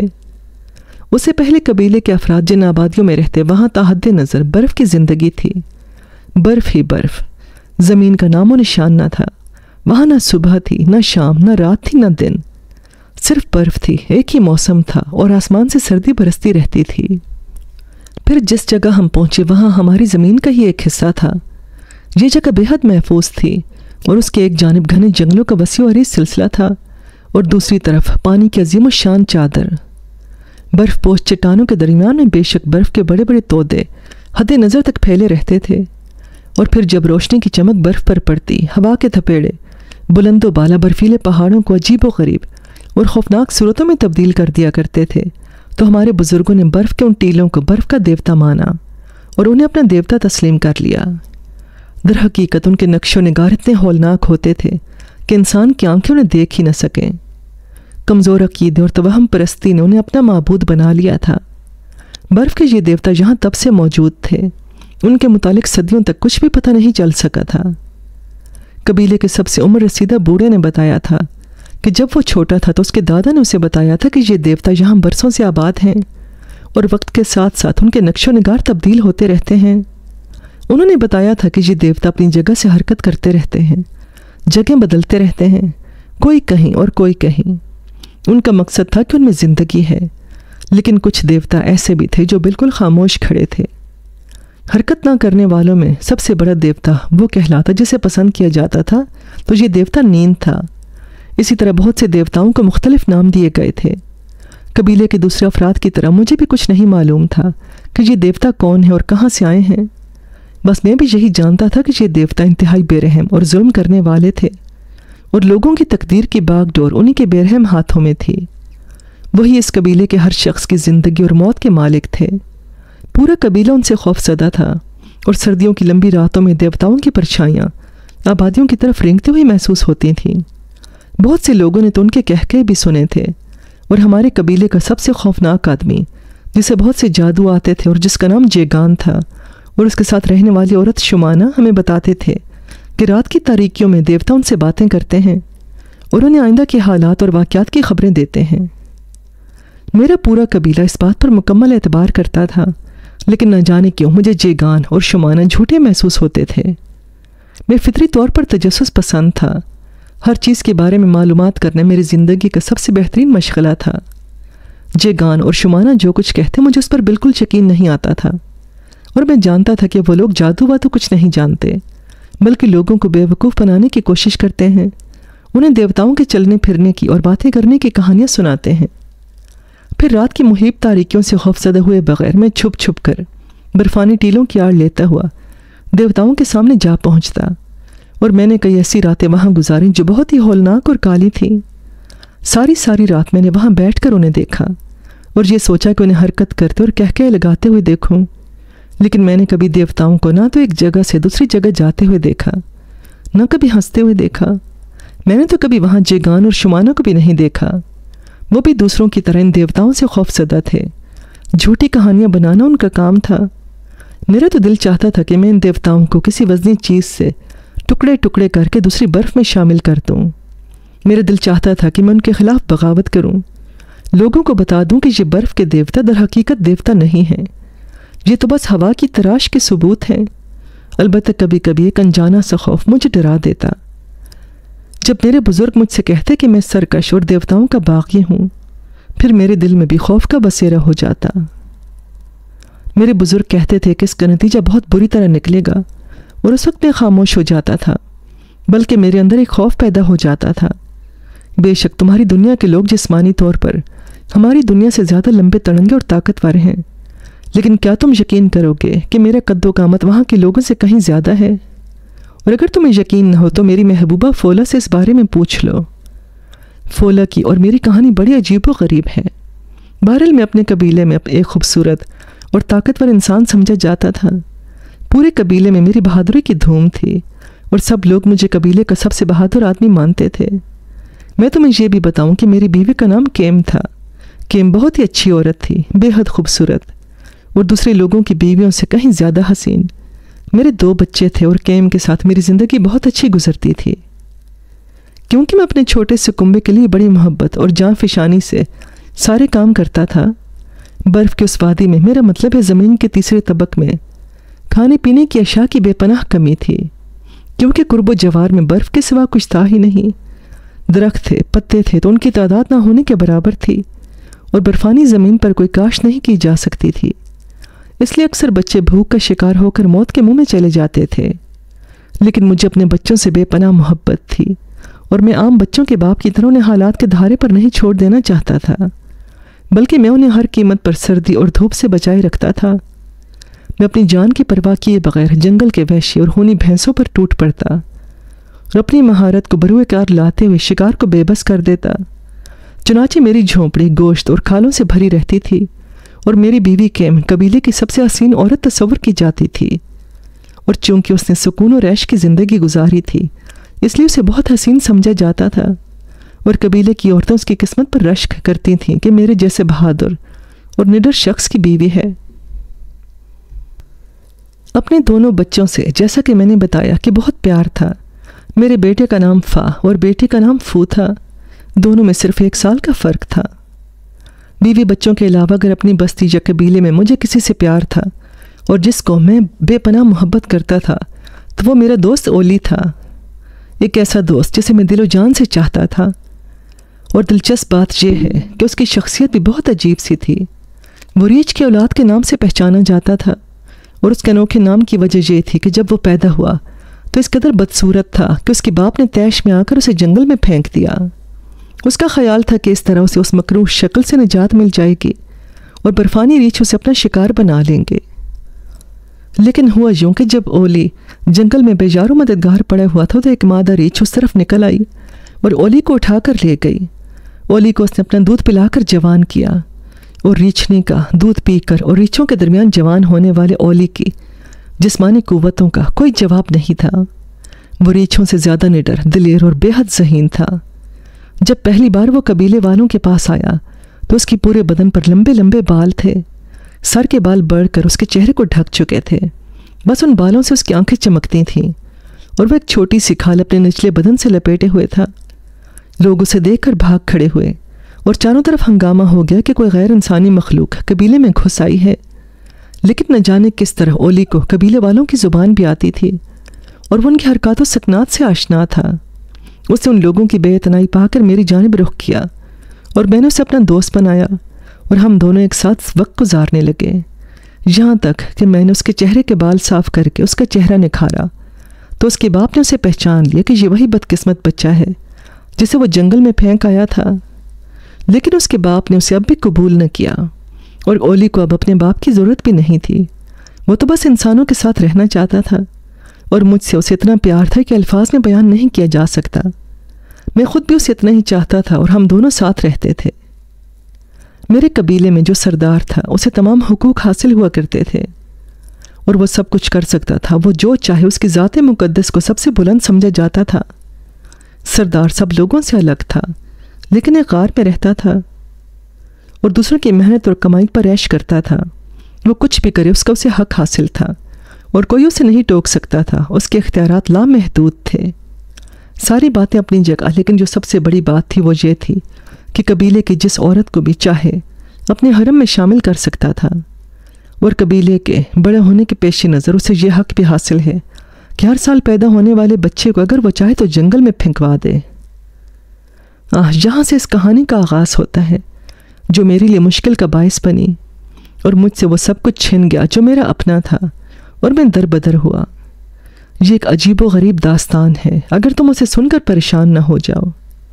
اس سے پہلے قبیلے کے افراد جن آبادیوں میں رہتے وہاں تحد نظر برف کی زندگی تھی، برف ہی برف، زمین کا نام و نشان نہ تھا، وہاں نہ صبح تھی، نہ شام، نہ رات تھی، نہ دن، صرف برف تھی، ایک ہی موسم تھا اور آسمان سے سردی برستی رہتی تھی۔ پھر جس جگہ ہم پہنچے وہاں ہماری زمین کا ہی ایک حصہ تھا۔ یہ جگہ بے حد محفوظ تھی اور اس کے ایک جانب گھنے جنگلوں کا وسیع و عریض سلسلہ تھا اور دوسری طرف پانی کی عظیم الشان چادر۔ برف پوش چٹانوں کے درمیان میں بے شک برف کے بڑے بڑے تودے حد نظر تک پھیلے رہتے تھے، اور پھر جب روشنی کی چمک برف پر پڑتی، ہوا کے تھپیڑے بلند و بالا برفیلے پہاڑوں کو عجیب و غریب اور خوفناک صورتوں میں تبدیل کر دیا کرتے تھے، تو ہمارے بزرگوں نے برف کے ان ٹیلوں کو برف کا دیوتا مانا اور انہیں اپنا دیوتا تسلیم کر لیا۔ در حقیقت ان کے نقش و نگار اتنے ہولناک ہوتے تھے کہ انسان کی آنکھیں انہیں دیکھ ہی نہ سکیں۔ کمزور عقیدے اور توہم پرستی نے انہیں اپنا معبود بنا لیا تھا۔ برف کے یہ دیوتا یہاں تب سے موجود تھے، ان کے متعلق صدیوں تک کچھ بھی پتہ نہیں چل سکا تھا۔ قبیلے کے سب سے عمر رسیدہ بوڑھے نے بتایا تھا کہ جب وہ چھوٹا تھا تو اس کے دادا نے اسے بتایا تھا کہ یہ دیوتا یہاں برسوں سے آباد ہیں اور وقت کے ساتھ ساتھ ان کے نقش و نگار تبدیل ہوتے رہتے ہیں۔ انہوں نے بتایا تھا کہ یہ دیوتا اپنی جگہ سے حرکت کرتے رہتے ہیں، جگہیں بدلتے رہتے ہیں، کوئی کہیں اور کوئی کہیں۔ ان کا مقصد تھا کہ ان میں زندگی ہے، لیکن کچھ دیوتا ایسے بھی تھے جو بالکل خاموش کھڑے تھے۔ حرکت نہ کرنے والوں میں سب سے بڑا دیوتا وہ کہلاتا جسے پسند کیا جاتا تھا تو یہ دیوتا نیند تھا۔ اسی طرح بہت سے دیوتاؤں کو مختلف نام دیے گئے تھے۔ قبیلے کے دوسرے افراد کی طرح مجھے بھی کچھ نہیں معلوم تھا کہ یہ دیوتا کون ہے اور کہاں سے آئے ہیں۔ بس میں بھی یہی جانتا تھا کہ یہ دیوتا انتہائی بے رحم اور ظلم کرنے والے تھے، اور لوگوں کی تقدیر کی باغ ڈور انہی کے بے رحم ہاتھوں میں تھی۔ وہی اس قبیلے کے ہر شخص کی زندگی اور موت کے مالک تھے۔ پورا قبیلہ ان سے خوف زدہ تھا، اور سردیوں کی لمبی راتوں میں دیوتاؤں کی پرچھائیاں آبادیوں کی طرف رینگتے ہوئی محسوس ہوتی تھیں۔ بہت سے لوگوں نے تو ان کے کہکہے بھی سنے تھے، اور ہمارے قبیلے کا سب سے خوفناک آدمی جسے بہت سے جادو آتے تھے اور جس کا نام جیگان تھا، اور اس کے ساتھ رہنے والی عورت شمانہ ہمیں بتاتے تھے کہ رات کی تاریکیوں میں دیوتا ان سے باتیں کرتے ہیں اور انہیں آئندہ کے حالات اور واقعات کی خبریں دیتے ہیں۔ میرا پورا قبیلہ اس بات پر مکمل اعتبار کرتا تھا، لیکن نہ جانے کیوں مجھے جیگان اور شمانہ جھوٹے محسوس ہوتے تھے۔ میں فطری طور پر تجسس پسند تھا۔ ہر چیز کے بارے میں معلومات کرنا میری زندگی کا سب سے بہترین مشغلہ تھا۔ جیگان اور شمانہ جو کچھ کہتے مجھے اس پر بالکل یقین نہیں آتا تھا، اور میں جانتا تھا کہ وہ لوگ جادو وادو کچھ نہیں جانتے، بلکہ لوگوں کو بے وقوف بنانے کی کوشش کرتے ہیں، انہیں دیوتاؤں کے چلنے پھرنے کی اور باتیں کرنے کی کہانیاں سناتے ہیں۔ پھر رات کی محیط تاریکیوں سے خوفزدہ ہوئے بغیر میں چھپ چھپ کر برفانی ٹیلوں کی آڑ لیتا ہوا دیوتاؤں کے سامنے جا پہنچتا، اور میں نے کئی ایسی راتیں وہاں گزاریں جو بہت ہی ہولناک اور کالی تھیں۔ ساری رات میں نے وہاں بیٹھ کر انہیں دیکھا اور یہ سوچا کہ انہیں حرکت کرتے اور کہکہے لگاتے ہوئے دیکھوں، لیکن میں نے کبھی دیوتاؤں کو نہ تو ایک جگہ سے دوسری جگہ جاتے ہوئے دیکھا، نہ کبھی ہنستے ہوئے دیکھا۔ میں نے تو کبھی وہاں جیگان اور شمانہ کو بھی نہیں دیکھا۔ وہ بھی دوسروں کی طرح ان دیوتاؤں سے خوف زدہ تھے۔ جھوٹی کہانیاں بنانا ان کا کام تھا۔ میرا تو دل چاہتا تھا کہ میں ان دیوتاؤں کو کسی وزنی چیز سے ٹکڑے ٹکڑے کر کے دوسری برف میں شامل کر دوں۔ میرا دل چاہتا تھا کہ میں ان کے خلاف بغاوت کروں، لوگوں کو بتا دوں کہ یہ برف کے دیوتا در حقیقت دیوتا نہیں ہیں، یہ تو بس ہوا کی تراش کے ثبوت ہیں۔ البتہ کبھی کبھی ایک انجانا سا خوف مجھے ڈرا دیتا۔ جب میرے بزرگ مجھ سے کہتے کہ میں سرکش اور دیوتاؤں کا باغی ہوں، پھر میرے دل میں بھی خوف کا بسیرا ہو جاتا۔ میرے بزرگ کہتے تھے کہ اس کا نتیجہ بہت بری طرح نکلے گا، اور اس وقت میں خاموش ہو جاتا تھا، بلکہ میرے اندر ایک خوف پیدا ہو جاتا تھا۔ بے شک تمہاری دنیا کے لوگ جسمانی طور پر ہماری دنیا سے زیادہ لمبے تڑنگے اور طاقتور ہیں، لیکن کیا تم یقین کرو گے کہ میرا قد و قامت وہاں کے لوگوں سے کہیں زیادہ ہے؟ اور اگر تمہیں یقین نہ ہو تو میری محبوبہ فولا سے اس بارے میں پوچھ لو۔ فولا کی اور میری کہانی بڑی عجیب و غریب ہے۔ بہرحال میں اپنے قبیلے میں ایک خوبصورت اور طاقتور انسان سمجھا جاتا تھا۔ پورے قبیلے میں میری بہادری کی دھوم تھی، اور سب لوگ مجھے قبیلے کا سب سے بہادر آدمی مانتے تھے۔ میں تمہیں یہ بھی بتاؤں کہ میری بیوی کا نام کیم تھا۔ کیم بہت ہی اچھی عورت تھی، بے حد خوبصورت، اور دوسرے لوگوں کی بیویوں سے کہیں زیادہ حسین۔ میرے 2 بچے تھے، اور کیم کے ساتھ میری زندگی بہت اچھی گزرتی تھی۔ کیونکہ میں اپنے چھوٹے سے کنبے کے لیے بڑی محبت اور جاں فشانی سے سارے کام کرتا تھا۔ برف کے اس وادی میں، میرا مطلب ہے زمین کے تیسرے طبق میں، کھانے پینے کی اشیاء کی بے پناہ کمی تھی، کیونکہ قرب و جوار میں برف کے سوا کچھ تھا ہی نہیں۔ درخت تھے، پتے تھے تو ان کی تعداد نہ ہونے کے برابر تھی، اور برفانی زمین پر کوئی کاشت نہیں کی جا سکتی تھی، اس لیے اکثر بچے بھوک کا شکار ہو کر موت کے منہ میں چلے جاتے تھے۔ لیکن مجھے اپنے بچوں سے بے پناہ محبت تھی، اور میں عام بچوں کے باپ کی طرح انہیں حالات کے دھارے پر نہیں چھوڑ دینا چاہتا تھا، بلکہ میں انہیں ہر قیمت پر سردی اور دھوپ سے بچائے رکھتا تھا۔ میں اپنی جان کی پرواہ کیے بغیر جنگل کے وحشی اور خونی بھینسوں پر ٹوٹ پڑتا، اور اپنی مہارت کو بروئے کار لاتے ہوئے شکار کو بے بس کر دیتا۔ چنانچہ میری جھونپڑی گوشت اور کھالوں سے بھری رہتی تھی، اور میری بیوی کیم قبیلے کی سب سے حسین عورت تصور کی جاتی تھی، اور چونکہ اس نے سکون و عیش کی زندگی گزاری تھی اس لیے اسے بہت حسین سمجھا جاتا تھا، اور قبیلے کی عورتیں اس کی قسمت پر رشک کرتی تھیں کہ میرے جیسے بہادر اور نڈر شخص کی بیوی ہے۔ اپنے دونوں بچوں سے جیسا کہ میں نے بتایا کہ بہت پیار تھا۔ میرے بیٹے کا نام فا اور بیٹے کا نام فو تھا، دونوں میں صرف 1 سال کا فرق تھا۔ بیوی بچوں کے علاوہ اگر اپنی بستی یا قبیلے میں مجھے کسی سے پیار تھا اور جس کو میں بے پناہ محبت کرتا تھا تو وہ میرا دوست اولی تھا، ایک ایسا دوست جسے میں دل و جان سے چاہتا تھا۔ اور دلچسپ بات یہ ہے کہ اس کی شخصیت بھی بہت عجیب سی تھی۔ وہ ریچھ کی اولاد کے نام سے پہچانا جاتا تھا، اور اس کے انوکھے نام کی وجہ یہ تھی کہ جب وہ پیدا ہوا تو اس قدر بدصورت تھا کہ اس کے باپ نے تیش میں آ کر اسے جنگل میں پھینک دیا۔ اس کا خیال تھا کہ اس طرح اسے اس مکروہ شکل سے نجات مل جائے گی اور برفانی ریچھ اسے اپنا شکار بنا لیں گے۔ لیکن ہوا یوں کہ جب اولی جنگل میں بے یار و مددگار پڑا ہوا تھا تو ایک مادہ ریچھ اس طرف نکل آئی اور اولی کو اٹھا کر لے گئی۔ اولی کو اس نے اپنا دودھ پلا کر جوان کیا، اور ریچھنی کا دودھ پی کر اور ریچھوں کے درمیان جوان ہونے والے اولی کی جسمانی قوتوں کا کوئی جواب نہیں تھا۔ وہ ریچھوں سے زیادہ نڈر، دلیر اور بے حد ذہین تھا۔ جب پہلی بار وہ قبیلے والوں کے پاس آیا تو اس کی پورے بدن پر لمبے لمبے بال تھے، سر کے بال بڑھ کر اس کے چہرے کو ڈھک چکے تھے، بس ان بالوں سے اس کی آنکھیں چمکتی تھیں، اور وہ ایک چھوٹی سی کھال اپنے نچلے بدن سے لپیٹے ہوئے تھا۔ لوگ اسے دیکھ کر بھاگ کھڑے ہوئے اور چاروں طرف ہنگامہ ہو گیا کہ کوئی غیر انسانی مخلوق قبیلے میں گھس آئی ہے۔ لیکن نہ جانے کس طرح اولی کو قبیلے والوں کی زبان بھی آتی تھی اور وہ ان کی حرکات و سکنات سے آشنا تھا۔ اس نے ان لوگوں کی بے اعتنائی پا کر میری جانب رخ کیا اور میں نے اسے اپنا دوست بنایا، اور ہم دونوں ایک ساتھ وقت گزارنے لگے، یہاں تک کہ میں نے اس کے چہرے کے بال صاف کر کے اس کا چہرہ نکھارا تو اس کے باپ نے اسے پہچان لیا کہ یہ وہی بدقسمت بچہ ہے جسے وہ جنگل میں پھینک آیا تھا۔ لیکن اس کے باپ نے اسے اب بھی قبول نہ کیا، اور اولی کو اب اپنے باپ کی ضرورت بھی نہیں تھی۔ وہ تو بس انسانوں کے ساتھ رہنا چاہتا تھا، اور مجھ سے اسے اتنا پیار تھا کہ الفاظ میں بیان نہیں کیا جا سکتا۔ میں خود بھی اسے اتنا ہی چاہتا تھا، اور ہم دونوں ساتھ رہتے تھے۔ میرے قبیلے میں جو سردار تھا اسے تمام حقوق حاصل ہوا کرتے تھے، اور وہ سب کچھ کر سکتا تھا، وہ جو چاہے، اس کی ذات مقدس کو سب سے بلند سمجھا جاتا تھا۔ سردار سب لوگوں سے الگ تھا، لیکن ایک غار میں رہتا تھا اور دوسروں کی محنت اور کمائی پر عیش کرتا تھا۔ وہ کچھ بھی کرے اس کا اسے حق حاصل تھا، اور کوئی اسے نہیں ٹوک سکتا تھا۔ اس کے اختیارات لامحدود تھے۔ ساری باتیں اپنی جگہ، لیکن جو سب سے بڑی بات تھی وہ یہ تھی کہ قبیلے کی جس عورت کو بھی چاہے اپنے حرم میں شامل کر سکتا تھا، اور قبیلے کے بڑے ہونے کے پیش نظر اسے یہ حق بھی حاصل ہے کہ ہر سال پیدا ہونے والے بچے کو اگر وہ چاہے تو جنگل میں پھینکوا دے۔ یہاں سے اس کہانی کا آغاز ہوتا ہے جو میرے لیے مشکل کا باعث بنی، اور مجھ سے وہ سب کچھ چھن گیا جو میرا اپنا تھا، اور میں در بدر ہوا۔ یہ ایک عجیب و غریب داستان ہے، اگر تم اسے سن کر پریشان نہ ہو جاؤ۔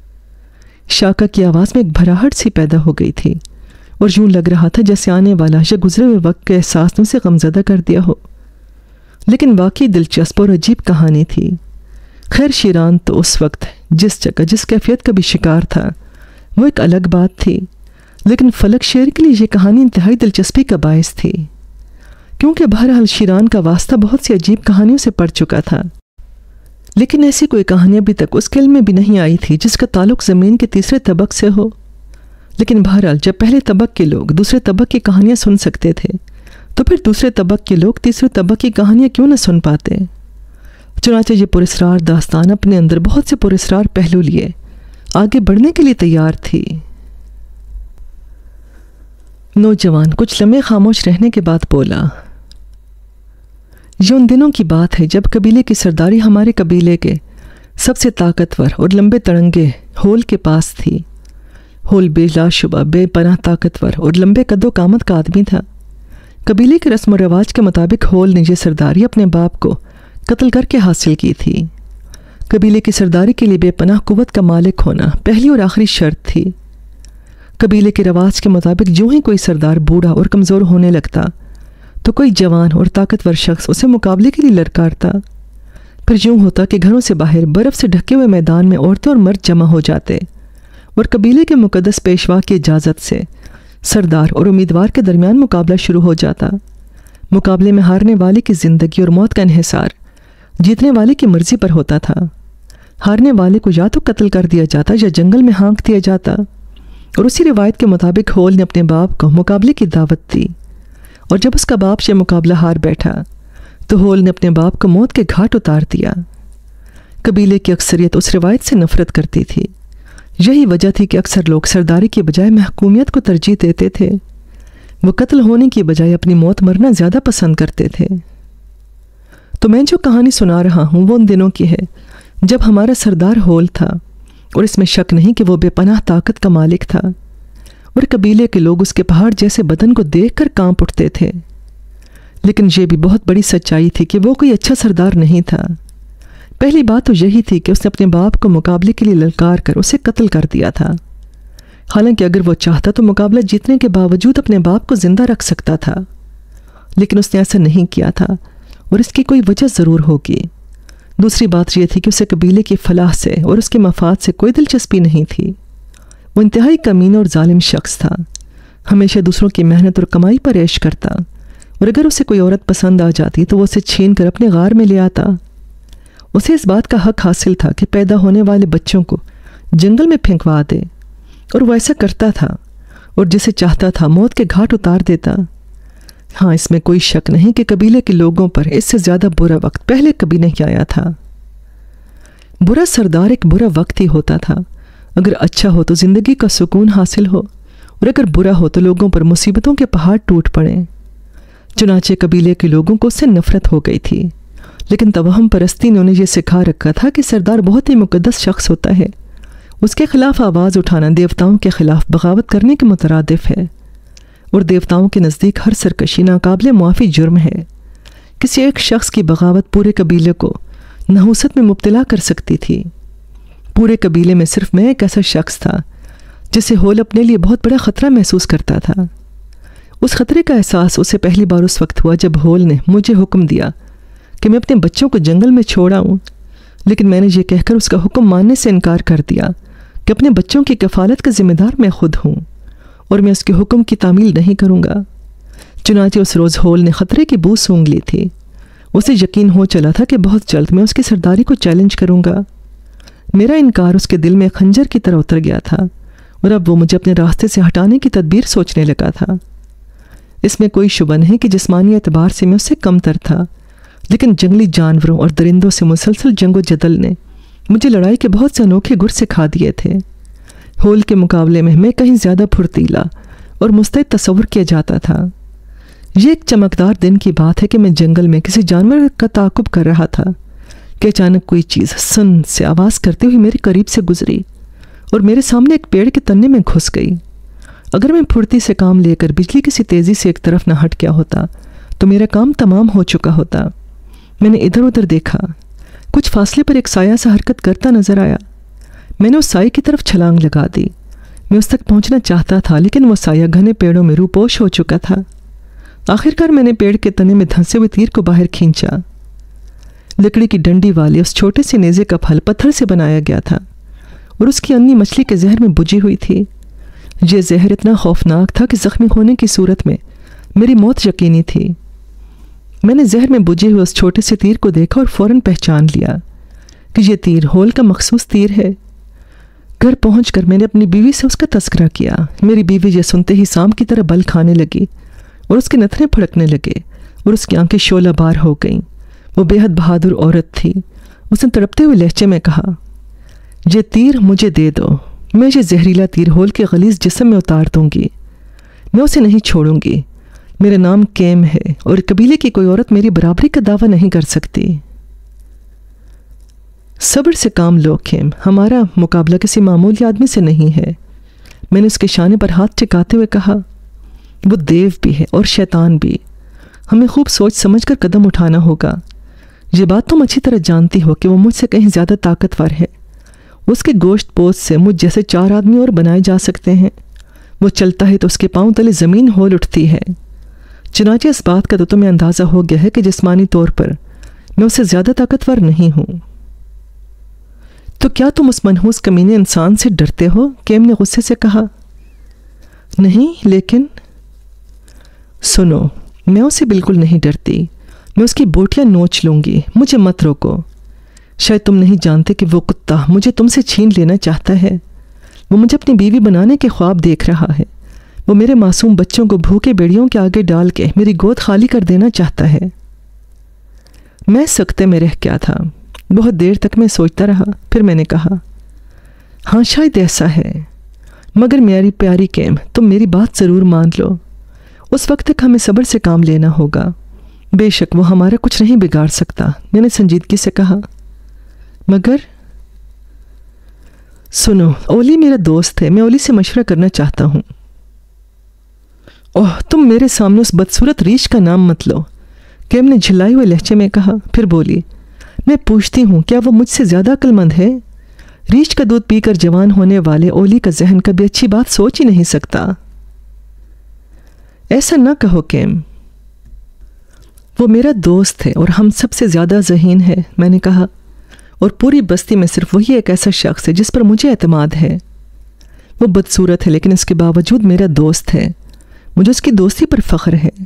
شاکا کی آواز میں ایک بھراہٹ سی پیدا ہو گئی تھی، اور یوں لگ رہا تھا جیسے آنے والا یا گزرے ہوئے وقت کے احساس نے اسے غمزدہ کر دیا ہو۔ لیکن واقعی دلچسپ اور عجیب کہانی تھی۔ خیر، شیران تو اس وقت جس جگہ جس کیفیت کا بھی شکار تھا وہ ایک الگ بات تھی، لیکن فلک شیر کے لیے یہ کہانی انتہائی دلچسپی کا باعث تھی، کیونکہ بہرحال شیران کا واسطہ بہت سی عجیب کہانیوں سے پڑ چکا تھا، لیکن ایسی کوئی کہانی ابھی تک اس کے علم میں بھی نہیں آئی تھی جس کا تعلق زمین کے تیسرے طبق سے ہو۔ لیکن بہرحال جب پہلے طبق کے لوگ دوسرے طبق کی کہانیاں سن سکتے تھے تو پھر دوسرے طبق کے لوگ تیسرے طبق کی کہانیاں کیوں نہ سن پاتے؟ چنانچہ یہ پراسرار داستان اپنے اندر بہت سے پراسرار پہلو لیے آگے بڑھنے کے لیے تیار تھی۔ نوجوان کچھ لمحے خاموش رہنے کے بعد بولا، یہ ان دنوں کی بات ہے جب قبیلے کی سرداری ہمارے قبیلے کے سب سے طاقتور اور لمبے تڑنگے ہول کے پاس تھی۔ ہول بے لا شبہ بے پناہ طاقتور اور لمبے قد و قامت کا آدمی تھا۔ قبیلے کے رسم و رواج کے مطابق ہول نے یہ سرداری اپنے باپ کو قتل کر کے حاصل کی تھی۔ قبیلے کی سرداری کے لیے بے پناہ قوت کا مالک ہونا پہلی اور آخری شرط تھی۔ قبیلے کے رواج کے مطابق جو ہی کوئی سردار بوڑھا اور کمزور ہونے لگتا تو کوئی جوان اور طاقتور شخص اسے مقابلے کے لیے للکارتا۔ پھر یوں ہوتا کہ گھروں سے باہر برف سے ڈھکے ہوئے میدان میں عورتیں اور مرد جمع ہو جاتے، اور قبیلے کے مقدس پیشوا کی اجازت سے سردار اور امیدوار کے درمیان مقابلہ شروع ہو جاتا۔ مقابلے میں ہارنے والے کی زندگی اور موت کا انحصار جیتنے والے کی مرضی پر ہوتا تھا۔ ہارنے والے کو یا تو قتل کر دیا جاتا یا جنگل میں ہانک دیا جاتا، اور اسی روایت کے مطابق ہول نے اپنے باپ کو مقابلے کی دعوت دی، اور جب اس کا باپ یہ مقابلہ ہار بیٹھا تو ہول نے اپنے باپ کو موت کے گھاٹ اتار دیا۔ قبیلے کی اکثریت اس روایت سے نفرت کرتی تھی۔ یہی وجہ تھی کہ اکثر لوگ سرداری کی بجائے محکومیت کو ترجیح دیتے تھے۔ وہ قتل ہونے کی بجائے اپنی موت مرنا زیادہ پسند کرتے تھے۔ تو میں جو کہانی سنا رہا ہوں وہ ان دنوں کی ہے جب ہمارا سردار ہول تھا، اور اس میں شک نہیں کہ وہ بے پناہ طاقت کا مالک تھا، اور قبیلے کے لوگ اس کے پہاڑ جیسے بدن کو دیکھ کر کانپ اٹھتے تھے۔ لیکن یہ بھی بہت بڑی سچائی تھی کہ وہ کوئی اچھا سردار نہیں تھا۔ پہلی بات تو یہی تھی کہ اس نے اپنے باپ کو مقابلے کے لیے للکار کر اسے قتل کر دیا تھا۔ حالانکہ اگر وہ چاہتا تو مقابلہ جیتنے کے باوجود اپنے باپ کو زندہ رکھ سکتا تھا، لیکن اس نے ایسا نہیں کیا تھا، اور اس کی کوئی وجہ ضرور ہوگی۔ دوسری بات یہ تھی کہ اسے قبیلے کی فلاح سے اور اس کے مفاد سے کوئی دلچسپی نہیں تھی۔ وہ انتہائی کمینہ اور ظالم شخص تھا، ہمیشہ دوسروں کی محنت اور کمائی پر عیش کرتا، اور اگر اسے کوئی عورت پسند آ جاتی تو وہ اسے چھین کر اپنے غار میں لے آتا۔ اسے اس بات کا حق حاصل تھا کہ پیدا ہونے والے بچوں کو جنگل میں پھینکوا دے، اور وہ ایسا کرتا تھا، اور جسے چاہتا تھا موت کے گھاٹ اتار دیتا۔ ہاں، اس میں کوئی شک نہیں کہ قبیلے کے لوگوں پر اس سے زیادہ برا وقت پہلے کبھی نہیں آیا تھا۔ برا سردار ایک برا وقت ہی ہوتا تھا۔ اگر اچھا ہو تو زندگی کا سکون حاصل ہو، اور اگر برا ہو تو لوگوں پر مصیبتوں کے پہاڑ ٹوٹ پڑیں۔ چنانچہ قبیلے کے لوگوں کو اس سے نفرت ہو گئی تھی، لیکن توہم پرستی نے انہیں یہ سکھا رکھا تھا کہ سردار بہت ہی مقدس شخص ہوتا ہے۔ اس کے خلاف آواز اٹھانا دیوتاؤں کے خلاف بغاوت کرنے کے مترادف ہے، اور دیوتاؤں کے نزدیک ہر سرکشی ناقابل معافی جرم ہے۔ کسی ایک شخص کی بغاوت پورے قبیلے کو نحوست میں مبتلا کر سکتی تھی۔ پورے قبیلے میں صرف میں ایک ایسا شخص تھا جسے ہول اپنے لیے بہت بڑا خطرہ محسوس کرتا تھا۔ اس خطرے کا احساس اسے پہلی بار اس وقت ہوا جب ہول نے مجھے حکم دیا کہ میں اپنے بچوں کو جنگل میں چھوڑ آؤں، لیکن میں نے یہ کہہ کر اس کا حکم ماننے سے انکار کر دیا کہ اپنے بچوں کی کفالت کا ذمہ دار میں خود ہوں، اور میں اس کے حکم کی تعمیل نہیں کروں گا۔ چنانچہ اس روز ہول نے خطرے کی بو سونگھ لی تھی۔ اسے یقین ہو چلا تھا کہ بہت جلد میں اس کی سرداری کو چیلنج کروں گا۔ میرا انکار اس کے دل میں خنجر کی طرح اتر گیا تھا، اور اب وہ مجھے اپنے راستے سے ہٹانے کی تدبیر سوچنے لگا تھا۔ اس میں کوئی شبہ نہیں کہ جسمانی اعتبار سے میں اس سے کم تر تھا، لیکن جنگلی جانوروں اور درندوں سے مسلسل جنگ و جدل نے مجھے لڑائی کے بہت سے انوکھے گر سکھا دیے تھے۔ ہول کے مقابلے میں کہیں زیادہ پھرتیلا اور مستعد تصور کیا جاتا تھا۔ یہ ایک چمکدار دن کی بات ہے کہ میں جنگل میں کسی جانور کا تعاقب کر رہا تھا کہ اچانک کوئی چیز سن سے آواز کرتے ہوئے میرے قریب سے گزری اور میرے سامنے ایک پیڑ کے تنے میں گھس گئی۔ اگر میں پھرتی سے کام لے کر بجلی کسی تیزی سے ایک طرف نہ ہٹ گیا ہوتا تو میرا کام تمام ہو چکا ہوتا۔ میں نے ادھر ادھر دیکھا، کچھ فاصلے پر ایک سایہ سا حرکت کرتا نظر آیا۔ میں نے اس سائے کی طرف چھلانگ لگا دی۔ میں اس تک پہنچنا چاہتا تھا، لیکن وہ سایہ گھنے پیڑوں میں روپوش ہو چکا تھا۔ آخرکار میں نے پیڑ کے تنے میں دھنسے ہوئے تیر کو باہر کھینچا۔ لکڑی کی ڈنڈی والے اس چھوٹے سے نیزے کا پھل پتھر سے بنایا گیا تھا، اور اس کی انی مچھلی کے زہر میں بجھی ہوئی تھی۔ یہ زہر اتنا خوفناک تھا کہ زخمی ہونے کی صورت میں میری موت یقینی تھی۔ میں نے زہر میں بجھے ہوئے اس چھوٹے سے تیر کو دیکھا اور فوراً پہچان لیا کہ یہ تیر ہول کا مخصوص تیر ہے۔ گھر پہنچ کر میں نے اپنی بیوی سے اس کا تذکرہ کیا۔ میری بیوی یہ سنتے ہی سام کی طرح بل کھانے لگی اور اس کے نتنے پھڑکنے لگے اور اس کی آنکھیں شعلہ بار ہو گئیں۔ وہ بے حد بہادر عورت تھی۔ اس نے تڑپتے ہوئے لہجے میں کہا، یہ تیر مجھے دے دو، میں یہ زہریلا تیر ہول کے غلیظ جسم میں اتار دوں گی، میں اسے نہیں چھوڑوں گی۔ میرا نام کیم ہے اور قبیلے کی کوئی عورت میری برابری کا دعویٰ نہیں کر سکتی۔ صبر سے کام لو کیم، ہمارا مقابلہ کسی معمولی آدمی سے نہیں ہے۔ میں نے اس کے شانے پر ہاتھ ٹکاتے ہوئے کہا، وہ دیو بھی ہے اور شیطان بھی، ہمیں خوب سوچ سمجھ کر قدم اٹھانا ہوگا۔ یہ بات تم اچھی طرح جانتی ہو کہ وہ مجھ سے کہیں زیادہ طاقتور ہے۔ اس کے گوشت پوش سے مجھ جیسے 4 آدمی اور بنائے جا سکتے ہیں۔ وہ چلتا ہے تو اس کے پاؤں تلے زمین ہول اٹھتی ہے۔ چنانچہ اس بات کا تو تمہیں اندازہ ہو گیا ہے کہ جسمانی طور پر میں اس سے زیادہ طاقتور نہیں ہوں۔ تو کیا تم اس منحوس کمینے انسان سے ڈرتے ہو؟ کیم نے غصے سے کہا۔ نہیں، لیکن سنو، میں اسے بالکل نہیں ڈرتی، میں اس کی بوٹیاں نوچ لوں گی، مجھے مت روکو۔ شاید تم نہیں جانتے کہ وہ کتا مجھے تم سے چھین لینا چاہتا ہے۔ وہ مجھے اپنی بیوی بنانے کے خواب دیکھ رہا ہے۔ وہ میرے معصوم بچوں کو بھوکے بیڑیوں کے آگے ڈال کے میری گود خالی کر دینا چاہتا ہے۔ میں سکتے میں رہ گیا تھا۔ بہت دیر تک میں سوچتا رہا، پھر میں نے کہا، ہاں شاید ایسا ہے، مگر میری پیاری کیم، تم میری بات ضرور مان لو۔ اس وقت تک ہمیں صبر سے کام لینا ہوگا۔ بے شک وہ ہمارا کچھ نہیں بگاڑ سکتا، میں نے سنجیدگی سے کہا، مگر سنو، اولی میرا دوست ہے، میں اولی سے مشورہ کرنا چاہتا ہوں۔ اوہ، تم میرے سامنے اس بدصورت ریچھ کا نام مت لو، کیم نے جھلائے ہوئے لہجے میں کہا، پھر بولی، میں پوچھتی ہوں کیا وہ مجھ سے زیادہ عقل مند ہے؟ ریچھ کا دودھ پی کر جوان ہونے والے اولی کا ذہن کبھی اچھی بات سوچ ہی نہیں سکتا۔ ایسا نہ کہو کیم، وہ میرا دوست ہے اور ہم سب سے زیادہ ذہین ہے، میں نے کہا، اور پوری بستی میں صرف وہی ایک ایسا شخص ہے جس پر مجھے اعتماد ہے۔ وہ بدصورت ہے لیکن اس کے باوجود میرا دوست ہے، مجھے اس کی دوستی پر فخر ہے۔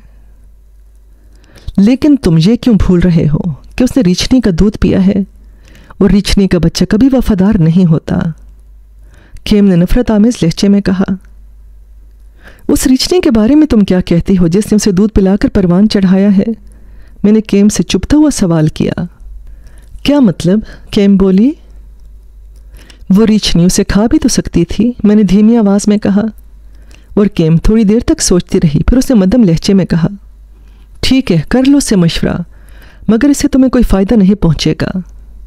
لیکن تم یہ کیوں بھول رہے ہو کہ اس نے ریچھنی کا دودھ پیا ہے، اور ریچھنی کا بچہ کبھی وفادار نہیں ہوتا؟ کیم نے نفرت آمیز لہجے میں کہا، اس ریچھنی کے بارے میں تم کیا کہتی ہو جس نے اسے دودھ پلا کر پروان چڑھایا ہے؟ میں نے کیم سے چپتا ہوا سوال کیا۔ کیا مطلب؟ کیم بولی، وہ ریچھنی اسے کھا بھی تو سکتی تھی، میں نے دھیمی آواز میں کہا، اور کیم تھوڑی دیر تک سوچتی رہی، پھر اس نے مدھم لہجے میں کہا، ٹھیک ہے، کر لو اس سے مشورہ، مگر اس سے تمہیں کوئی فائدہ نہیں پہنچے گا۔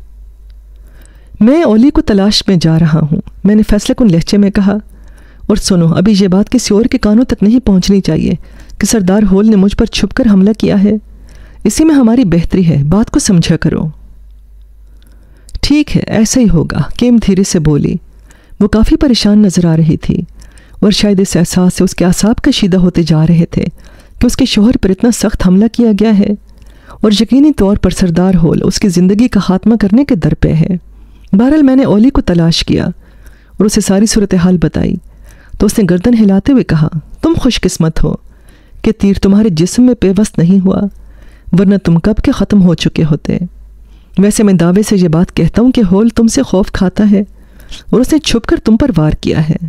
میں اولی کو تلاش میں جا رہا ہوں، میں نے فیصلہ کن لہجے میں کہا، اور سنو، ابھی یہ بات کسی اور کے کانوں تک نہیں پہنچنی چاہیے کہ سردار ہول نے مجھ پر چھپ کر حملہ کیا ہے، اسی میں ہماری بہتری ہے، بات کو سمجھا کرو۔ ٹھیک ہے، ایسا ہی ہوگا، کیم دھیرے سے بولی۔ وہ کافی پریشان نظر آ رہی تھی، اور شاید اس احساس سے اس کے اعصاب کشیدہ ہوتے جا رہے تھے کہ اس کے شوہر پر اتنا سخت حملہ کیا گیا ہے، اور یقینی طور پر سردار ہول اس کی زندگی کا خاتمہ کرنے کے در پہ ہے۔ بہرحال میں نے اولی کو تلاش کیا اور اسے ساری صورتحال بتائی، تو اس نے گردن ہلاتے ہوئے کہا، تم خوش قسمت ہو کہ تیر تمہارے جسم میں پیوست نہیں ہوا، ورنہ تم کب کے ختم ہو چکے ہوتے۔ ویسے میں دعوے سے یہ بات کہتا ہوں کہ ہول تم سے خوف کھاتا ہے، اور اس نے چھپ کر تم پر وار کیا ہے۔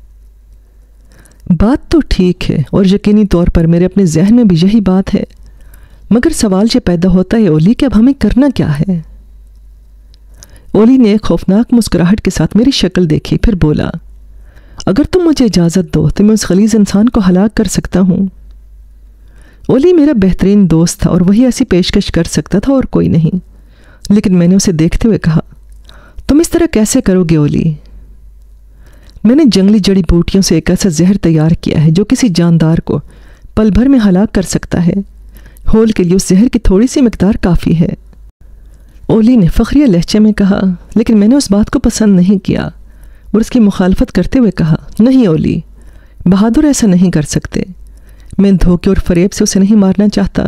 بات تو ٹھیک ہے، اور یقینی طور پر میرے اپنے ذہن میں بھی یہی بات ہے، مگر سوال یہ پیدا ہوتا ہے اولی کہ اب ہمیں کرنا کیا ہے؟ اولی نے ایک خوفناک مسکراہٹ کے ساتھ میری شکل دیکھی، پھر بولا، اگر تم مجھے اجازت دو تو میں اس غلیظ انسان کو ہلاک کر سکتا ہوں۔ اولی میرا بہترین دوست تھا اور وہی ایسی پیشکش کر سکتا تھا اور کوئی نہیں، لیکن میں نے اسے دیکھتے ہوئے کہا، تم اس طرح کیسے کرو گے اولی؟ میں نے جنگلی جڑی بوٹیوں سے ایک ایسا زہر تیار کیا ہے جو کسی جاندار کو پل بھر میں ہلاک کر سکتا ہے۔ ہول کے لیے اس زہر کی تھوڑی سی مقدار کافی ہے، اولی نے فخریہ لہجے میں کہا، لیکن میں نے اس بات کو پسند نہیں کیا اور اس کی مخالفت کرتے ہوئے کہا، نہیں اولی، بہادر ایسا نہیں کر سکتے، میں دھوکے اور فریب سے اسے نہیں مارنا چاہتا۔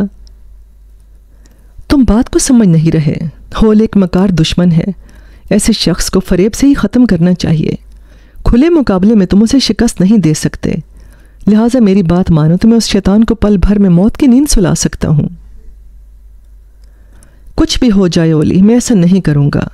تم بات کو سمجھ نہیں رہے، ہول ایک مکار دشمن ہے، ایسے شخص کو فریب سے ہی ختم کرنا چاہیے، کھلے مقابلے میں تم اسے شکست نہیں دے سکتے، لہٰذا میری بات مانو تو میں اس شیطان کو پل بھر میں موت کی نیند سلا سکتا ہوں۔ کچھ بھی ہو جائے اولی، میں ایسا نہیں کروں گا۔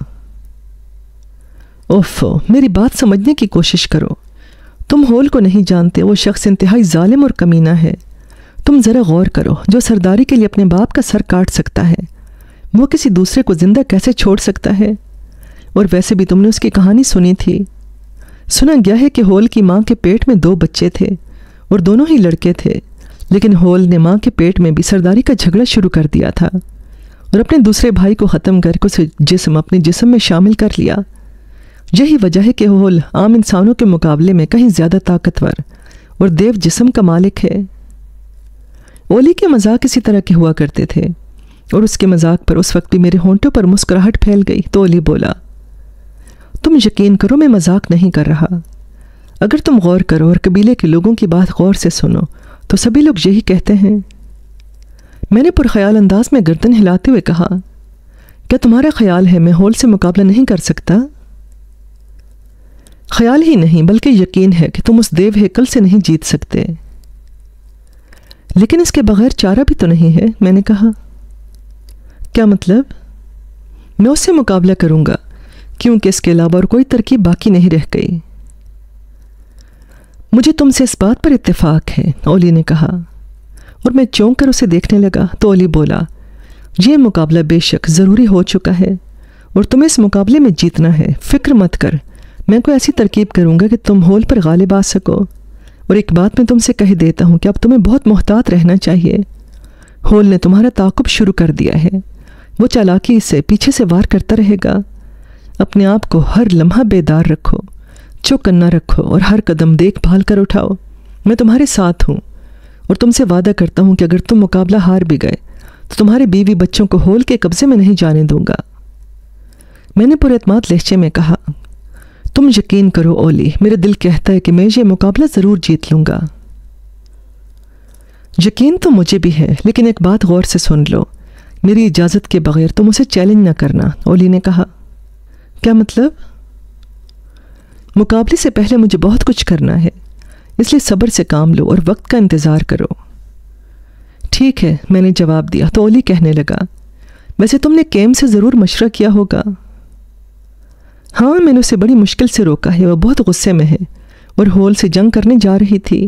اوفو، میری بات سمجھنے کی کوشش کرو، تم ہول کو نہیں جانتے، وہ شخص انتہائی ظالم اور کمینہ ہے۔ تم ذرا غور کرو، جو سرداری کے لیے اپنے باپ کا سر کاٹ سکتا ہے، وہ کسی دوسرے کو زندہ کیسے چھوڑ سکتا ہے؟ اور ویسے بھی تم نے اس کی کہانی سنی تھی، سنا گیا ہے کہ ہول کی ماں کے پیٹ میں 2 بچے تھے اور دونوں ہی لڑکے تھے، لیکن ہول نے ماں کے پیٹ میں بھی سرداری کا جھگڑا شروع کر دیا تھا اور اپنے دوسرے بھائی کو ختم کر کے اسے اپنے جسم میں شامل کر لیا۔ یہی وجہ ہے کہ ہول عام انسانوں کے مقابلے میں کہیں زیادہ طاقتور اور دیو جسم کا مالک ہے۔ اولی کے مذاق اسی طرح کے ہوا کرتے تھے، اور اس کے مذاق پر اس وقت بھی میرے ہونٹوں پر مسکراہٹ پھیل گئی تو اولی بولا، تم یقین کرو میں مذاق نہیں کر رہا، اگر تم غور کرو اور قبیلے کے لوگوں کی بات غور سے سنو تو سبھی لوگ یہی کہتے ہیں۔ میں نے پرخیال انداز میں گردن ہلاتے ہوئے کہا، کیا تمہارا خیال ہے میں ہول سے مقابلہ نہیں کر سکتا؟ خیال ہی نہیں بلکہ یقین ہے کہ تم اس دیو ہیکل سے نہیں جیت سکتے۔ لیکن اس کے بغیر چارہ بھی تو نہیں ہے، میں نے کہا۔ کیا مطلب؟ میں اس سے مقابلہ کروں گا کیونکہ اس کے علاوہ اور کوئی ترکیب باقی نہیں رہ گئی۔ مجھے تم سے اس بات پر اتفاق ہے، اولی نے کہا، اور میں چونک کر اسے دیکھنے لگا تو اولی بولا، یہ مقابلہ بے شک ضروری ہو چکا ہے اور تمہیں اس مقابلے میں جیتنا ہے۔ فکر مت کر، میں کوئی ایسی ترکیب کروں گا کہ تم ہول پر غالب آ سکو۔ اور ایک بات میں تم سے کہہ دیتا ہوں کہ اب تمہیں بہت محتاط رہنا چاہیے۔ ہول نے تمہارا تعاقب شروع کر دیا ہے، وہ چالاکی سے پیچھے سے وار کرتا رہے گا۔ اپنے آپ کو ہر لمحہ بیدار رکھو، چوکنا رکھو اور ہر قدم دیکھ بھال کر اٹھاؤ۔ میں تمہارے ساتھ ہوں اور تم سے وعدہ کرتا ہوں کہ اگر تم مقابلہ ہار بھی گئے تو تمہارے بیوی بچوں کو ہول کے قبضے میں نہیں جانے دوں گا۔ میں نے پر اعتماد لہجے میں کہا، تم یقین کرو اولی، میرا دل کہتا ہے کہ میں یہ مقابلہ ضرور جیت لوں گا۔ یقین تو مجھے بھی ہے، لیکن ایک بات غور سے سن لو، میری اجازت کے بغیر تم اسے چیلنج نہ کرنا، اولی نے کہا۔ کیا مطلب؟ مقابلے سے پہلے مجھے بہت کچھ کرنا ہے، اس لیے صبر سے کام لو اور وقت کا انتظار کرو۔ ٹھیک ہے، میں نے جواب دیا تو اولی کہنے لگا، ویسے تم نے کیم سے ضرور مشورہ کیا ہوگا۔ ہاں، میں نے اسے بڑی مشکل سے روکا ہے، وہ بہت غصے میں ہے اور ہول سے جنگ کرنے جا رہی تھی۔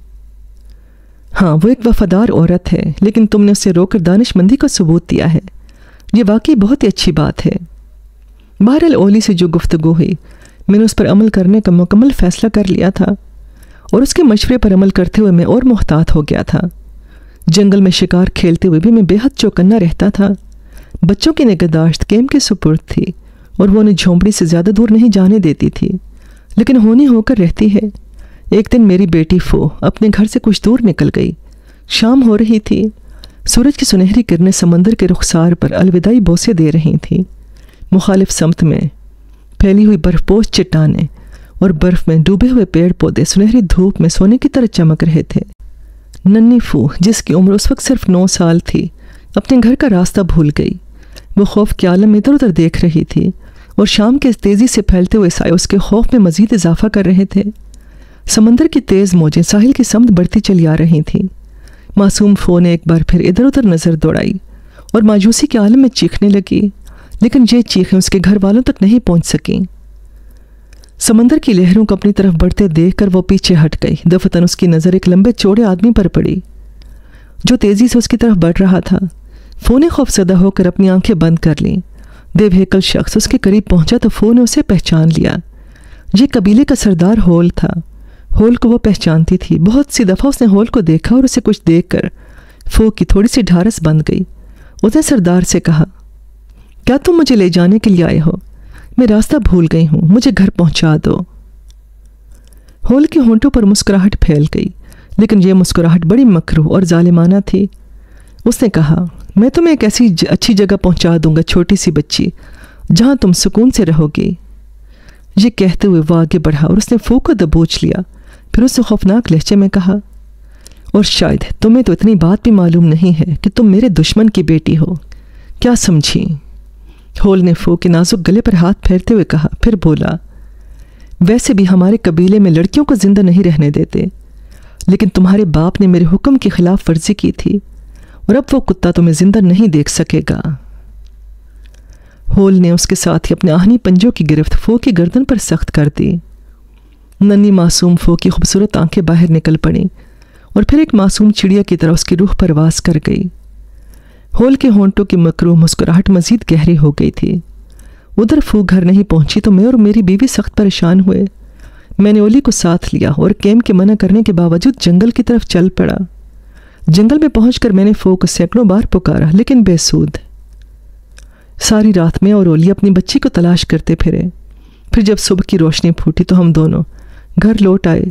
ہاں، وہ ایک وفادار عورت ہے، لیکن تم نے اسے روک کر دانش مندی کا ثبوت دیا ہے، یہ واقعی بہت ہی اچھی بات ہے۔ بہرحال اولی سے جو گفتگو ہوئی، میں نے اس پر عمل کرنے کا مکمل فیصلہ کر لیا تھا اور اس کے مشورے پر عمل کرتے ہوئے میں اور محتاط ہو گیا تھا۔ جنگل میں شکار کھیلتے ہوئے بھی میں بے حد چوکنا رہتا تھا۔ بچوں کی نگہداشت کیم کے سپرد تھی اور وہ انہیں جھونپڑی سے زیادہ دور نہیں جانے دیتی تھی، لیکن ہونی ہو کر رہتی ہے۔ ایک دن میری بیٹی فو اپنے گھر سے کچھ دور نکل گئی۔ شام ہو رہی تھی، سورج کی سنہری کرنیں سمندر کے رخسار پر الوداعی بوسے دے رہی تھیں۔ مخالف سمت میں پھیلی ہوئی برف پوش چٹانیں اور برف میں ڈوبے ہوئے پیڑ پودے سنہری دھوپ میں سونے کی طرح چمک رہے تھے۔ ننھی فو، جس کی عمر اس وقت صرف 9 سال تھی، اپنے گھر کا راستہ بھول گئی۔ وہ خوف کے عالم میں ادھر ادھر دیکھ رہی تھی اور شام کے تیزی سے پھیلتے ہوئے سائے اس کے خوف میں مزید اضافہ کر رہے تھے۔ سمندر کی تیز موجیں ساحل کی سمت بڑھتی چلی آ رہی تھیں۔ معصوم فو نے ایک بار پھر ادھر ادھر نظر دوڑائی اور مایوسی کے عالم میں چیخنے لگی، لیکن یہ چیخیں اس کے گھر والوں تک نہیں پہنچ سکیں۔ سمندر کی لہروں کو اپنی طرف بڑھتے دیکھ کر وہ پیچھے ہٹ گئی۔ دفتن اس کی نظر ایک لمبے چوڑے آدمی پر پڑی جو تیزی سے اس کی طرف بڑھ رہا تھا۔ فو نے خوفزدہ ہو کر اپنی آنکھیں بند کر لیں۔ دیو ہیکل شخص اس کے قریب پہنچا تو فو نے اسے پہچان لیا۔ یہ قبیلے کا سردار ہول تھا۔ ہول کو وہ پہچانتی تھی۔ بہت سی دفعہ اس نے ہول کو دیکھا اور اسے کچھ دیکھ کر فو کی تھوڑی سی ڈھارس بند گئی۔ اس نے سردار سے کہا، کیا تم مجھے لے جانے کے لیے آئے ہو؟ میں راستہ بھول گئی ہوں، مجھے گھر پہنچا دو۔ ہول کے ہونٹوں پر مسکراہٹ پھیل گئی، لیکن یہ مسکراہٹ بڑی مکروہ اور ظالمانہ تھی۔ اس نے کہا، میں تمہیں ایک ایسی اچھی جگہ پہنچا دوں گا چھوٹی سی بچی، جہاں تم سکون سے رہو گی۔ یہ کہتے ہوئے وہ آگے بڑھا اور اس نے فو کو دبوچ لیا۔ پھر اس نے خوفناک لہجے میں کہا، اور شاید تمہیں تو اتنی بات بھی معلوم نہیں ہے کہ تم میرے دشمن کی بیٹی ہو، کیا سمجھی؟ ہول نے فو کے نازک گلے پر ہاتھ پھیرتے ہوئے کہا، پھر بولا، ویسے بھی ہمارے قبیلے میں لڑکیوں کو زندہ نہیں رہنے دیتے، لیکن تمہارے باپ نے میرے حکم کی خلاف ورزی کی تھی اور اب وہ کتا تمہیں زندہ نہیں دیکھ سکے گا۔ ہول نے اس کے ساتھ ہی اپنے آہنی پنجوں کی گرفت فو کی گردن پر سخت کر دی۔ ننھی معصوم فو کی خوبصورت آنکھیں باہر نکل پڑیں اور پھر ایک معصوم چڑیا کی طرح اس کی روح پرواز کر گئی۔ ہول کے ہونٹوں کی مکروہ مسکراہٹ مزید گہری ہو گئی تھی۔ ادھر فو گھر نہیں پہنچی تو میں اور میری بیوی سخت پریشان ہوئے۔ میں نے اولی کو ساتھ لیا اور کیم کے منع کرنے کے باوجود جنگل کی طرف چل پڑا۔ جنگل میں پہنچ کر میں نے فو کو سینکڑوں بار پکارا، لیکن بے سود۔ ساری رات میں اور اولی اپنی بچی کو تلاش کرتے پھرے۔ پھر جب صبح کی روشنی پھوٹی تو ہم دونوں گھر لوٹ آئے۔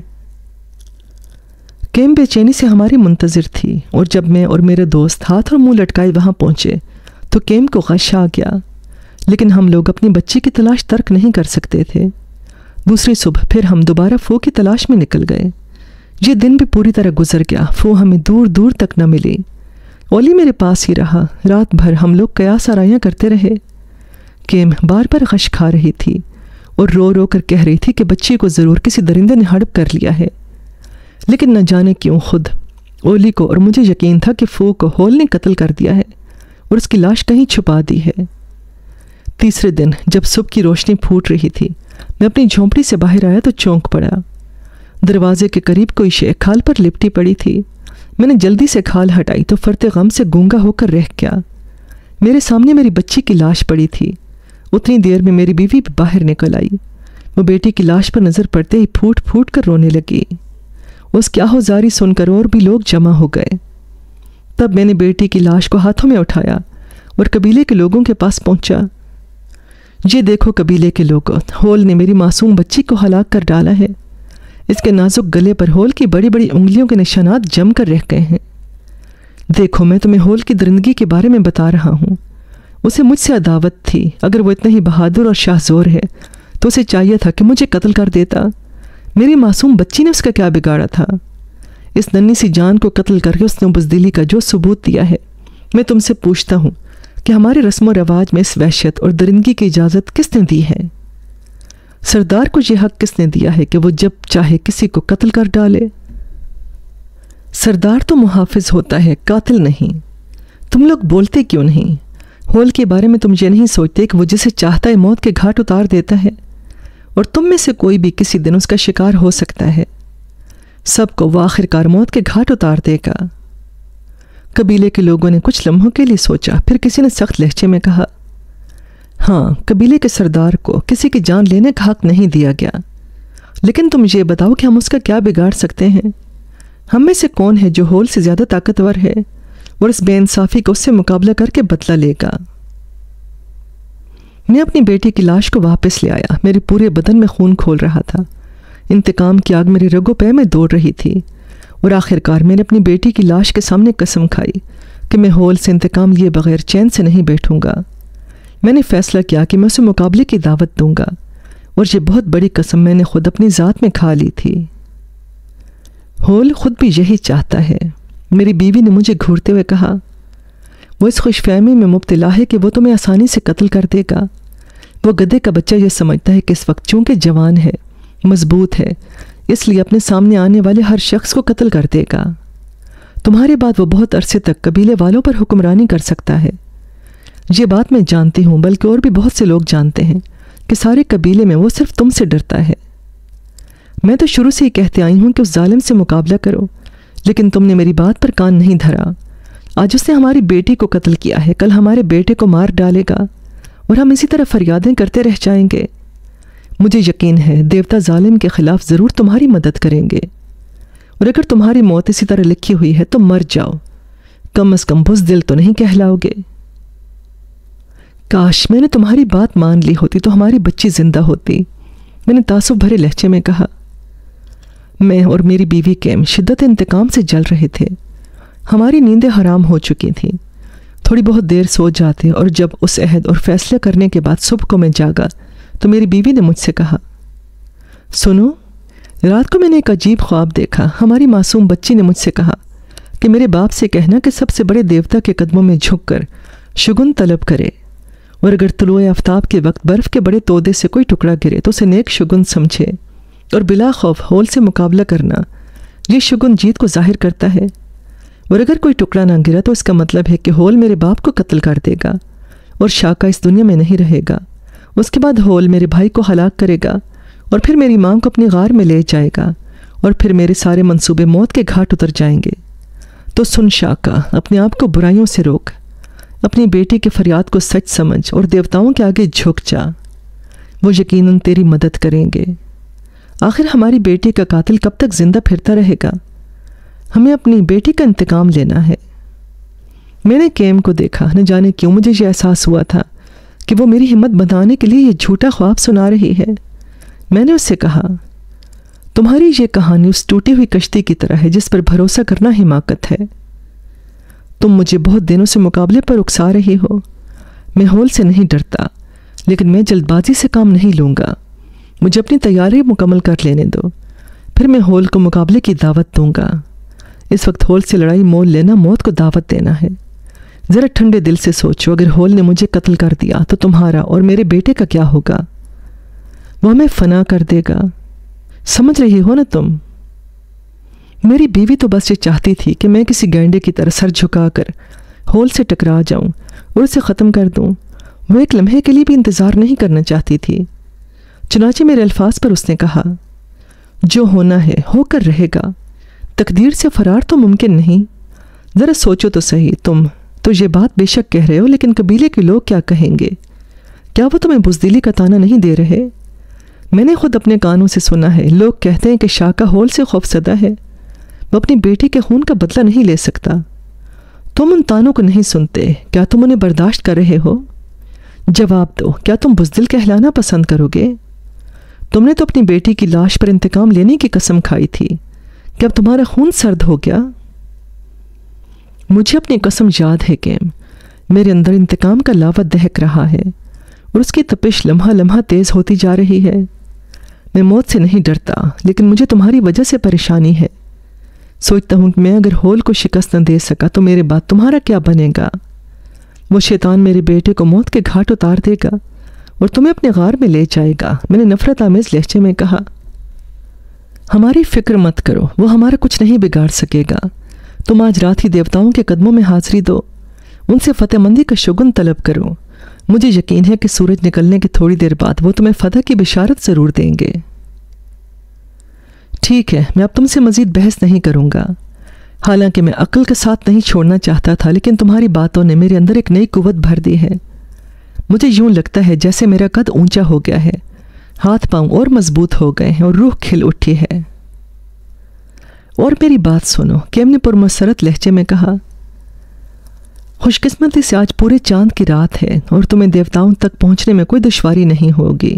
کیم بے چینی سے ہماری منتظر تھی اور جب میں اور میرے دوست ہاتھ اور منہ لٹکائے وہاں پہنچے تو کیم کو غش آ گیا، لیکن ہم لوگ اپنی بچی کی تلاش ترک نہیں کر سکتے تھے۔ دوسری صبح پھر ہم دوبارہ فو کی تلاش میں نکل گئے۔ یہ دن بھی پوری طرح گزر گیا۔ فو ہمیں دور دور تک نہ ملی۔ اولی میرے پاس ہی رہا۔ رات بھر ہم لوگ قیاس آرائیاں کرتے رہے۔ کیم بار بار غش کھا رہی تھی اور رو رو کر کہہ رہی تھی کہ بچی کو ضرور کسی درندے نے ہڑپ کر لیا ہے، لیکن نہ جانے کیوں خود اولی کو اور مجھے یقین تھا کہ فو کو ہول نے قتل کر دیا ہے اور اس کی لاش کہیں چھپا دی ہے۔ تیسرے دن جب صبح کی روشنی پھوٹ رہی تھی، میں اپنی جھونپڑی سے باہر آیا تو چونک پڑا۔ دروازے کے قریب کوئی شے کھال پر لپٹی پڑی تھی۔ میں نے جلدی سے کھال ہٹائی تو فرتے غم سے گونگا ہو کر رہ گیا۔ میرے سامنے میری بچی کی لاش پڑی تھی۔ اتنی دیر میں میری بیوی بھی باہر نکل آئی۔ وہ بیٹی کی لاش پر نظر پڑتے ہی پھوٹ پھوٹ کر رونے لگی۔ اس کی آہوزاری سن کر اور بھی لوگ جمع ہو گئے۔ تب میں نے بیٹی کی لاش کو ہاتھوں میں اٹھایا اور قبیلے کے لوگوں کے پاس پہنچا۔ یہ دیکھو قبیلے کے لوگوں، ہول نے میری معصوم بچی کو ہلاک کر ڈالا ہے۔ اس کے نازک گلے پر ہول کی بڑی بڑی انگلیوں کے نشانات جم کر رہ گئے ہیں۔ دیکھو میں تمہیں ہول کی درندگی کے بارے میں بتا رہا ہوں۔ اسے مجھ سے عداوت تھی۔ اگر وہ اتنا ہی بہادر اور شاہ زور ہے تو اسے چاہیے تھا کہ مجھے قتل کر دیتا۔ میری معصوم بچی نے اس کا کیا بگاڑا تھا؟ اس ننھی سی جان کو قتل کر کے اس نے بزدلی کا جو ثبوت دیا ہے۔ میں تم سے پوچھتا ہوں کہ ہمارے رسم و رواج میں اس وحشت اور درندگی کی اجازت کس نے دی ہے؟ سردار کو یہ حق کس نے دیا ہے کہ وہ جب چاہے کسی کو قتل کر ڈالے؟ سردار تو محافظ ہوتا ہے، قاتل نہیں۔ تم لوگ بولتے کیوں نہیں؟ ہول کے بارے میں تم یہ نہیں سوچتے کہ وہ جسے چاہتا ہے موت کے گھاٹ اتار دیتا ہے، اور تم میں سے کوئی بھی کسی دن اس کا شکار ہو سکتا ہے۔ سب کو وہ آخرکار موت کے گھاٹ اتار دے گا۔ قبیلے کے لوگوں نے کچھ لمحوں کے لیے سوچا، پھر کسی نے سخت لہجے میں کہا، ہاں، قبیلے کے سردار کو کسی کی جان لینے کا حق نہیں دیا گیا، لیکن تم یہ بتاؤ کہ ہم اس کا کیا بگاڑ سکتے ہیں؟ ہم میں سے کون ہے جو ہول سے زیادہ طاقتور ہے اور اس بے انصافی کو اس سے مقابلہ کر کے بدلہ لے گا؟ میں اپنی بیٹی کی لاش کو واپس لے آیا۔ میرے پورے بدن میں خون کھول رہا تھا۔ انتقام کی آگ میری رگوں پہ میں دوڑ رہی تھی، اور آخرکار میں نے اپنی بیٹی کی لاش کے سامنے قسم کھائی کہ میں ہول سے انتقام لیے بغیر چین سے نہیں بیٹھوں گا۔ میں نے فیصلہ کیا کہ میں اسے مقابلے کی دعوت دوں گا، اور یہ بہت بڑی قسم میں نے خود اپنی ذات میں کھا لی تھی۔ ہول خود بھی یہی چاہتا ہے۔ میری بیوی نے مجھے گھورتے ہوئے کہا، وہ اس خوش فہمی میں مبتلا ہے کہ وہ تمہیں آسانی سے قتل کر دے گا۔ وہ گدھے کا بچہ یہ سمجھتا ہے کہ اس وقت چونکہ جوان ہے، مضبوط ہے، اس لیے اپنے سامنے آنے والے ہر شخص کو قتل کر دے گا۔ تمہارے بعد وہ بہت عرصے تک قبیلے والوں پر حکمرانی کر سکتا ہے۔ یہ بات میں جانتی ہوں، بلکہ اور بھی بہت سے لوگ جانتے ہیں کہ سارے قبیلے میں وہ صرف تم سے ڈرتا ہے۔ میں تو شروع سے ہی کہتے آئی ہوں کہ اس ظالم سے مقابلہ کرو، لیکن تم نے میری بات پر کان نہیں دھرا۔ آج اس نے ہماری بیٹی کو قتل کیا ہے، کل ہمارے بیٹے کو مار ڈالے گا، اور ہم اسی طرح فریادیں کرتے رہ جائیں گے۔ مجھے یقین ہے دیوتا ظالم کے خلاف ضرور تمہاری مدد کریں گے، اور اگر تمہاری موت اسی طرح لکھی ہوئی ہے تو مر جاؤ، کم از کم بزدل تو نہیں کہلاؤ گے۔ کاش میں نے تمہاری بات مان لی ہوتی تو ہماری بچی زندہ ہوتی، میں نے تعصب بھرے لہجے میں کہا۔ میں اور میری بیوی کیم شدت انتقام سے جل رہے تھے۔ ہماری نیندیں حرام ہو چکی تھیں۔ تھوڑی بہت دیر سو جاتے، اور جب اس عہد اور فیصلہ کرنے کے بعد صبح کو میں جاگا تو میری بیوی نے مجھ سے کہا، سنو، رات کو میں نے ایک عجیب خواب دیکھا۔ ہماری معصوم بچی نے مجھ سے کہا کہ میرے باپ سے کہنا کہ سب سے بڑے دیوتا کے قدموں میں جھک کر شگن طلب کرے، اور اگر طلوع آفتاب کے وقت برف کے بڑے تودے سے کوئی ٹکڑا گرے تو اسے نیک شگن سمجھے، اور بلا خوف ہول سے مقابلہ کرنا، یہ شگن جیت کو ظاہر کرتا ہے۔ اور اگر کوئی ٹکڑا نہ گرا تو اس کا مطلب ہے کہ ہول میرے باپ کو قتل کر دے گا، اور شاکا اس دنیا میں نہیں رہے گا۔ اس کے بعد ہول میرے بھائی کو ہلاک کرے گا، اور پھر میری ماں کو اپنی غار میں لے جائے گا، اور پھر میرے سارے منصوبے موت کے گھاٹ اتر جائیں گے۔ تو سن شاکا، اپنے آپ کو برائیوں سے روک، اپنی بیٹی کے فریاد کو سچ سمجھ، اور دیوتاؤں کے آگے جھک جا، وہ یقیناً تیری مدد کریں گے۔ آخر ہماری بیٹی کا قاتل کب تک زندہ پھرتا رہے گا؟ ہمیں اپنی بیٹی کا انتقام لینا ہے۔ میں نے کیم کو دیکھا، نہ جانے کیوں مجھے یہ احساس ہوا تھا کہ وہ میری ہمت بندھانے کے لیے یہ جھوٹا خواب سنا رہی ہے۔ میں نے اس سے کہا، تمہاری یہ کہانی اس ٹوٹی ہوئی کشتی کی طرح ہے جس پر بھروسہ کرنا حماقت ہے۔ تم مجھے بہت دنوں سے مقابلے پر اکسا رہی ہو۔ میں ہول سے نہیں ڈرتا، لیکن میں جلد بازی سے کام نہیں لوں گا۔ مجھے اپنی تیاری مکمل کر لینے دو، پھر میں ہول کو مقابلے کی دعوت دوں گا۔ اس وقت ہول سے لڑائی مول لینا موت کو دعوت دینا ہے۔ ذرا ٹھنڈے دل سے سوچو، اگر ہول نے مجھے قتل کر دیا تو تمہارا اور میرے بیٹے کا کیا ہوگا؟ وہ ہمیں فنا کر دے گا۔ سمجھ رہی ہو نا تم؟ میری بیوی تو بس یہ چاہتی تھی کہ میں کسی گینڈے کی طرح سر جھکا کر ہول سے ٹکرا جاؤں اور اسے ختم کر دوں۔ وہ ایک لمحے کے لیے بھی انتظار نہیں کرنا چاہتی تھی۔ چنانچہ میرے الفاظ پر اس نے کہا، جو ہونا ہے ہو کر رہے گا، تقدیر سے فرار تو ممکن نہیں۔ ذرا سوچو تو صحیح، تم تو یہ بات بے شک کہہ رہے ہو، لیکن قبیلے کے لوگ کیا کہیں گے؟ کیا وہ تمہیں بزدلی کا تانا نہیں دے رہے؟ میں نے خود اپنے کانوں سے سنا ہے، لوگ کہتے ہیں کہ شاکا ہول سے خوفزدہ ہے، وہ اپنی بیٹی کے خون کا بدلہ نہیں لے سکتا۔ تم ان تانوں کو نہیں سنتے، کیا تم انہیں برداشت کر رہے ہو؟ جواب دو، کیا تم بزدل کہلانا پسند کرو گے؟ تم نے تو اپنی بیٹی کی لاش پر انتقام لینے کی قسم کھائی تھی، کہ اب تمہارا خون سرد ہو گیا؟ مجھے اپنی قسم یاد ہے کہ میرے اندر انتقام کا لاوا دہک رہا ہے اور اس کی تپش لمحہ لمحہ تیز ہوتی جا رہی ہے۔ میں موت سے نہیں ڈرتا، لیکن مجھے تمہاری وجہ سے پریشانی ہے۔ سوچتا ہوں کہ میں اگر ہول کو شکست نہ دے سکا تو میرے بعد تمہارا کیا بنے گا؟ وہ شیطان میرے بیٹے کو موت کے گھاٹ اتار دے گا اور تمہیں اپنے غار میں لے جائے گا۔ میں نے نفرت آمیز لہجے میں کہا، ہماری فکر مت کرو، وہ ہمارا کچھ نہیں بگاڑ سکے گا۔ تم آج رات ہی دیوتاؤں کے قدموں میں حاضری دو، ان سے فتح مندی کا شگن طلب کرو۔ مجھے یقین ہے کہ سورج نکلنے کی تھوڑی دیر بعد وہ تمہیں فتح کی بشارت ضرور دیں گے۔ ٹھیک ہے، میں اب تم سے مزید بحث نہیں کروں گا۔ حالانکہ میں عقل کے ساتھ نہیں چھوڑنا چاہتا تھا، لیکن تمہاری باتوں نے میرے اندر ایک نئی قوت بھر دی ہے۔ مجھے یوں لگتا ہے جیسے میرا قد اونچا ہو گیا ہے، ہاتھ پاؤں اور مضبوط ہو گئے ہیں اور روح کھل اٹھی ہے۔ اور میری بات سنو، کیم نے پرمسرت لہجے میں کہا، خوش قسمتی سے آج پورے چاند کی رات ہے اور تمہیں دیوتاؤں تک پہنچنے میں کوئی دشواری نہیں ہوگی۔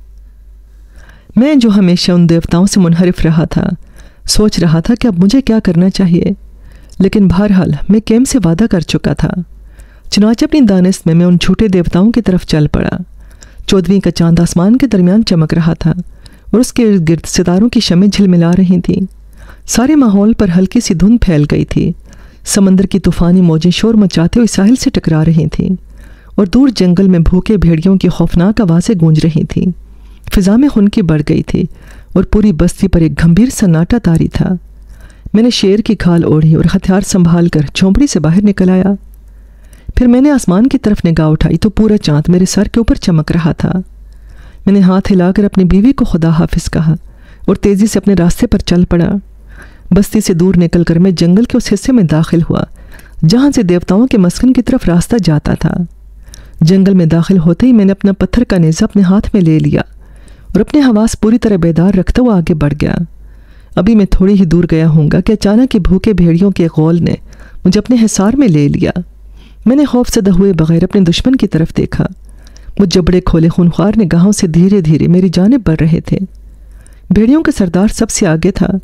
میں جو ہمیشہ ان دیوتاؤں سے منحرف رہا تھا، سوچ رہا تھا کہ اب مجھے کیا کرنا چاہیے، لیکن بہرحال میں کیم سے وعدہ کر چکا تھا۔ چنانچہ اپنی دانست میں ان جھوٹے دیوتاؤں کی طرف چل پڑا۔ 14ویں کا چاند آسمان کے درمیان چمک رہا تھا اور اس کے ارد گرد ستاروں کی شمعیں جھلملا رہی تھیں۔ سارے ماحول پر ہلکی سی دھند پھیل گئی تھی۔ سمندر کی طوفانی موجیں شور مچاتے ہوئے ساحل سے ٹکرا رہی تھیں اور دور جنگل میں بھوکے بھیڑیوں کی خوفناک آوازیں گونج رہی تھیں۔ فضا میں خنکی بڑھ گئی تھی اور پوری بستی پر ایک گھمبیر سناٹا طاری تھا۔ میں نے شیر کی کھال اوڑھی اور ہتھیار سنبھال کر جھونپڑی سے باہر نکل آیا۔ پھر میں نے آسمان کی طرف نگاہ اٹھائی تو پورا چاند میرے سر کے اوپر چمک رہا تھا۔ میں نے ہاتھ ہلا کر اپنی بیوی کو خدا حافظ کہا اور تیزی سے اپنے راستے پر چل پڑا۔ بستی سے دور نکل کر میں جنگل کے اس حصے میں داخل ہوا جہاں سے دیوتاؤں کے مسکن کی طرف راستہ جاتا تھا۔ جنگل میں داخل ہوتے ہی میں نے اپنا پتھر کا نیزہ اپنے ہاتھ میں لے لیا اور اپنے حواس پوری طرح بیدار رکھتا ہوا آگے بڑھ گیا۔ ابھی میں تھوڑی ہی دور گیا ہوں گا کہ اچانک بھوکے بھیڑیوں کے غول نے مجھے اپنے حصار میں لے لیا۔ میں نے خوف زدہ ہوئے بغیر اپنے دشمن کی طرف دیکھا۔ وہ جبڑے کھولے خونخوار نگاہوں سے دھیرے دھیرے میری جانب بڑھ رہے تھے۔ بھیڑیوں کا سردار سب سے آگے تھا۔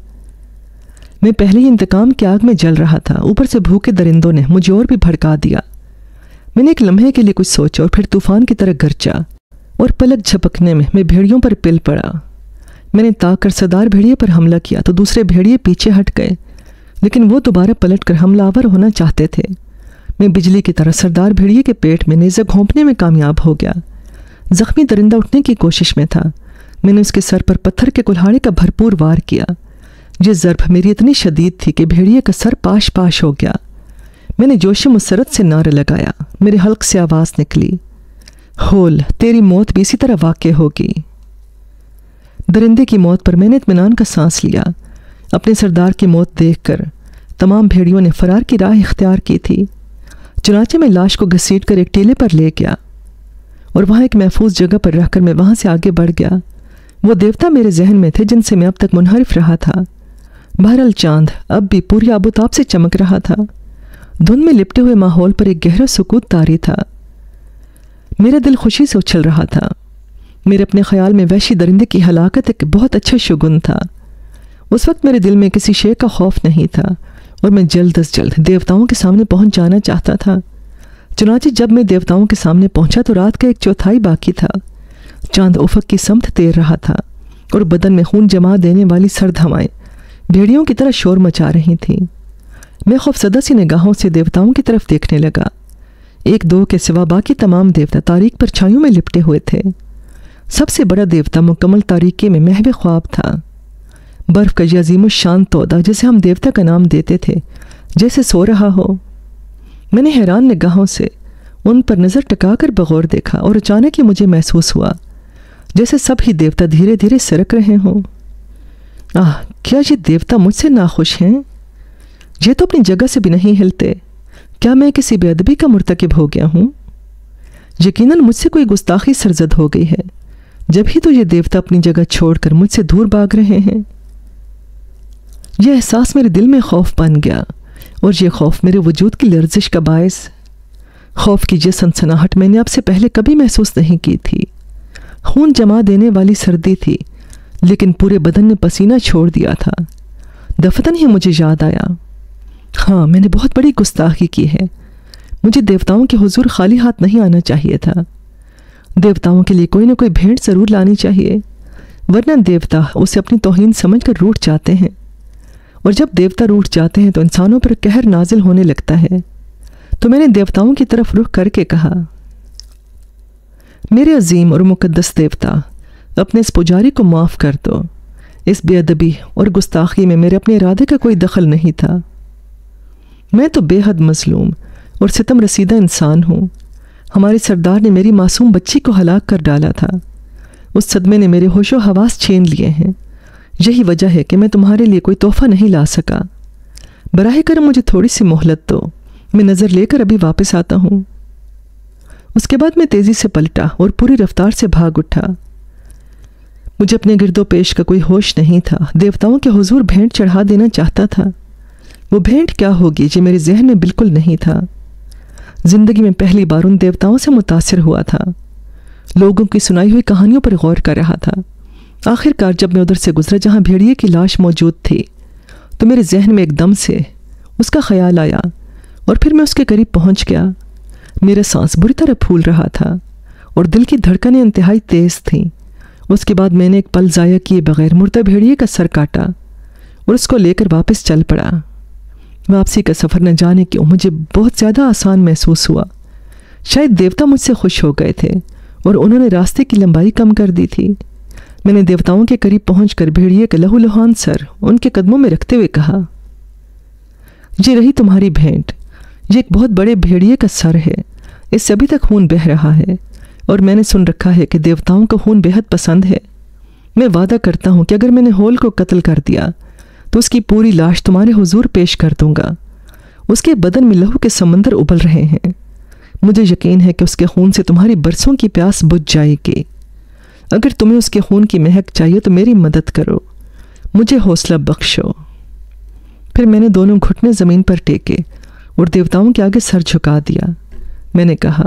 میں پہلے ہی انتقام کی آگ میں جل رہا تھا، اوپر سے بھوکے درندوں نے مجھے اور بھی بھڑکا دیا۔ میں نے ایک لمحے کے لیے کچھ سوچا اور پھر طوفان کی طرح گرجا اور پلک جھپکنے میں بھیڑیوں پر پل پڑا۔ میں نے طاق کر سردار بھیڑیے پر حملہ کیا تو دوسرے بھیڑیے پیچھے ہٹ گئے، لیکن وہ دوبارہ پلٹ کر حملہ آور ہونا چاہتے تھے۔ میں بجلی کی طرح سردار بھیڑیے کے پیٹ میں نیزہ گھونپنے میں کامیاب ہو گیا۔ زخمی درندہ اٹھنے کی کوشش میں تھا۔ میں نے اس کے سر پر پتھر کے کلہاڑے کا بھرپور وار کیا۔ یہ ضرب میری اتنی شدید تھی کہ بھیڑیے کا سر پاش پاش ہو گیا۔ میں نے جوش مسرت سے نعرہ لگایا۔ میرے حلق سے آواز نکلی، ہول، تیری موت بھی اسی طرح واقع ہوگی۔ درندے کی موت پر میں نے اطمینان کا سانس لیا۔ اپنے سردار کی موت دیکھ کر تمام بھیڑیوں نے فرار کی راہ اختیار کی تھی۔ چنانچہ میں لاش کو گھسیٹ کر ایک ٹیلے پر لے گیا اور وہاں ایک محفوظ جگہ پر رکھ کر میں وہاں سے آگے بڑھ گیا۔ وہ دیوتا میرے ذہن میں تھے جن سے میں اب تک منحرف رہا تھا۔ بہرحال چاند اب بھی پوری آب و تاب سے چمک رہا تھا۔ دھند میں لپٹے ہوئے ماحول پر ایک گہرا سکوت طاری تھا۔ میرا دل خوشی سے اچھل رہا تھا۔ میرے اپنے خیال میں وحشی درندے کی ہلاکت ایک بہت اچھا شگن تھا۔ اس وقت میرے دل میں کسی شے کا خوف نہیں تھا اور میں جلد از جلد دیوتاؤں کے سامنے پہنچ جانا چاہتا تھا۔ چنانچہ جب میں دیوتاؤں کے سامنے پہنچا تو رات کا 1/4 باقی تھا۔ چاند افق کی سمت تیر رہا تھا اور بدن میں خون جما دینے والی سرد ہوائیں بھیڑیوں کی طرح شور مچا رہی تھیں۔ میں خوفزدہ سی نگاہوں سے دیوتاؤں کی طرف دیکھنے لگا۔ 1-2 کے سوا باقی تمام دیوتا تاریک پرچھائیوں میں لپٹے ہوئے تھے۔ سب سے بڑا دیوتا مکمل تاریکی میں محو خواب تھا۔ برف کا یہ عظیم الشان تودا جسے ہم دیوتا کا نام دیتے تھے جیسے سو رہا ہو۔ میں نے حیران نگاہوں سے ان پر نظر ٹکا کر بغور دیکھا اور اچانک ہی مجھے محسوس ہوا جیسے سب ہی دیوتا دھیرے دھیرے سرک رہے ہوں۔ کیا یہ دیوتا مجھ سے ناخوش ہیں؟ یہ تو اپنی جگہ سے بھی نہیں ہلتے۔ کیا میں کسی بے ادبی کا مرتکب ہو گیا ہوں؟ یقیناً مجھ سے کوئی گستاخی سرزد ہو گئی ہے، جب ہی تو یہ دیوتا اپنی جگہ چھوڑ کر مجھ سے دور بھاگ رہے ہیں۔ یہ احساس میرے دل میں خوف بن گیا، اور یہ خوف میرے وجود کی لرزش کا باعث۔ خوف کی یہ سنسناہٹ میں نے اب سے پہلے کبھی محسوس نہیں کی تھی۔ خون جما دینے والی سردی تھی، لیکن پورے بدن نے پسینہ چھوڑ دیا تھا۔ دفتن ہی مجھے یاد آیا، ہاں میں نے بہت بڑی گستاخی کی ہے۔ مجھے دیوتاؤں کے حضور خالی ہاتھ نہیں آنا چاہیے تھا۔ دیوتاؤں کے لیے کوئی نہ کوئی بھیٹ ضرور لانی چاہیے، ورنہ دیوتا اسے اپنی توہین سمجھ کر روٹھ جاتے ہیں، اور جب دیوتا روٹھ جاتے ہیں تو انسانوں پر قہر نازل ہونے لگتا ہے۔ تو میں نے دیوتاؤں کی طرف رخ کر کے کہا، میرے عظیم اور مقدس دیوتا، اپنے اس پجاری کو معاف کر دو۔ اس بے ادبی اور گستاخی میں میرے اپنے ارادے کا کوئی دخل نہیں تھا۔ میں تو بے حد مظلوم اور ستم رسیدہ انسان ہوں۔ ہمارے سردار نے میری معصوم بچی کو ہلاک کر ڈالا تھا۔ اس صدمے نے میرے ہوش و حواس چھین لیے ہیں۔ یہی وجہ ہے کہ میں تمہارے لیے کوئی تحفہ نہیں لا سکا۔ براہ کرم مجھے تھوڑی سی مہلت دو، میں نظر لے کر ابھی واپس آتا ہوں۔ اس کے بعد میں تیزی سے پلٹا اور پوری رفتار سے بھاگ اٹھا۔ مجھے اپنے گرد و پیش کا کوئی ہوش نہیں تھا۔ دیوتاؤں کے حضور بھینٹ چڑھا دینا چاہتا تھا۔ وہ بھینٹ کیا ہوگی یہ میرے ذہن میں بالکل نہیں تھا۔ زندگی میں پہلی بار ان دیوتاؤں سے متاثر ہوا تھا۔ لوگوں کی سنائی ہوئی کہانیوں پر غور کر رہا تھا۔ آخر کار جب میں ادھر سے گزرا جہاں بھیڑیے کی لاش موجود تھی، تو میرے ذہن میں ایک دم سے اس کا خیال آیا، اور پھر میں اس کے قریب پہنچ گیا۔ میرا سانس بری طرح پھول رہا تھا اور دل کی دھڑکنیں انتہائی تیز تھیں۔ اس کے بعد میں نے ایک پل ضائع کیے بغیر مردہ بھیڑیے کا سر کاٹا اور اس کو لے کر واپس چل پڑا۔ واپسی کا سفر نہ جانے کیوں مجھے بہت زیادہ آسان محسوس ہوا۔ شاید دیوتا مجھ سے خوش ہو گئے تھے اور انہوں نے راستے کی لمبائی کم کر دی تھی۔ میں نے دیوتاؤں کے قریب پہنچ کر بھیڑیے کا لہو لہان سر ان کے قدموں میں رکھتے ہوئے کہا، یہ رہی تمہاری بھینٹ۔ یہ ایک بہت بڑے بھیڑیے کا سر ہے، اس سے ابھی تک خون بہہ رہا ہے، اور میں نے سن رکھا ہے کہ دیوتاؤں کو خون بے حد پسند ہے۔ میں وعدہ کرتا ہوں کہ اگر میں نے ہول کو قتل کر دیا تو اس کی پوری لاش تمہارے حضور پیش کر دوں گا۔ اس کے بدن میں لہو کے سمندر ابل رہے ہیں۔ مجھے یقین ہے کہ اس کے خون سے تمہاری برسوں کی پیاس بجھ جائے گی۔ اگر تمہیں اس کے خون کی مہک چاہیے تو میری مدد کرو، مجھے حوصلہ بخشو۔ پھر میں نے دونوں گھٹنے زمین پر ٹیکے اور دیوتاؤں کے آگے سر جھکا دیا۔ میں نے کہا،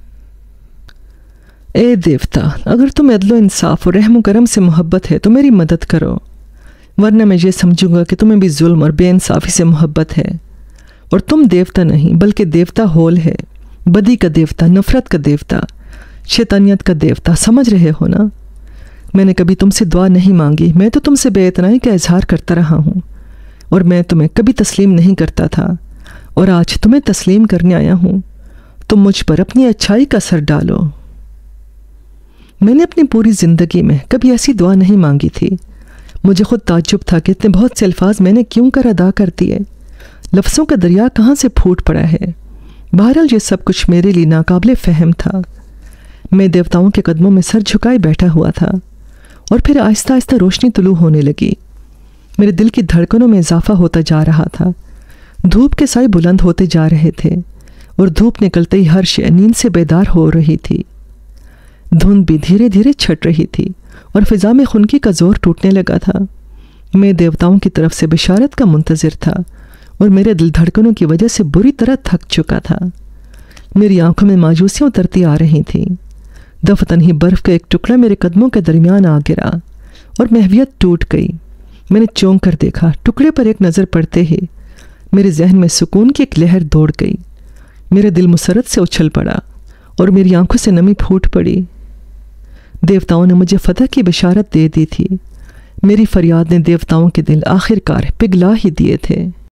اے دیوتا، اگر تمہیں عدل و انصاف اور رحم و کرم سے محبت ہے تو میری مدد کرو، ورنہ میں یہ سمجھوں گا کہ تمہیں بھی ظلم اور بے انصافی سے محبت ہے، اور تم دیوتا نہیں بلکہ دیوتا ہول ہے، بدی کا دیوتا، نفرت کا دیوتا، شیطانیت کا دیوتا۔ سمجھ رہے ہو نا؟ میں نے کبھی تم سے دعا نہیں مانگی، میں تو تم سے بے اعتنائی کا اظہار کرتا رہا ہوں، اور میں تمہیں کبھی تسلیم نہیں کرتا تھا، اور آج تمہیں تسلیم کرنے آیا ہوں۔ تم مجھ پر اپنی اچھائی کا اثر ڈالو۔ میں نے اپنی پوری زندگی میں کبھی ایسی دعا نہیں مانگی تھی۔ مجھے خود تعجب تھا کہ اتنے بہت سے الفاظ میں نے کیوں کر ادا کر دیے۔ لفظوں کا دریا کہاں سے پھوٹ پڑا ہے۔ بہرحال یہ سب کچھ میرے لیے ناقابل فہم تھا۔ میں دیوتاؤں کے قدموں میں سر جھکائے بیٹھا ہوا تھا، اور پھر آہستہ آہستہ روشنی طلوع ہونے لگی۔ میرے دل کی دھڑکنوں میں اضافہ ہوتا جا رہا تھا۔ دھوپ کے سائے بلند ہوتے جا رہے تھے، اور دھوپ نکلتے ہی ہر شے نیند سے بیدار ہو رہی تھی۔ دھند بھی دھیرے دھیرے چھٹ رہی تھی، اور فضا میں خنکی کا زور ٹوٹنے لگا تھا۔ میں دیوتاؤں کی طرف سے بشارت کا منتظر تھا، اور میرے دل دھڑکنوں کی وجہ سے بری طرح تھک چکا تھا۔ میری آنکھوں میں مایوسیاں اترتی آ رہی تھیں۔ دفتن ہی برف کا ایک ٹکڑا میرے قدموں کے درمیان آ گرا، اور محویت ٹوٹ گئی۔ میں نے چونک کر دیکھا، ٹکڑے پر ایک نظر پڑتے ہی میرے ذہن میں سکون کی ایک لہر دوڑ گئی۔ میرا دل مسرت سے اچھل پڑا، اور میری آنکھوں سے نمی پھوٹ پڑی۔ دیوتاؤں نے مجھے فتح کی بشارت دے دی تھی۔ میری فریاد نے دیوتاؤں کے دل آخر کار پگھلا ہی دیے تھے۔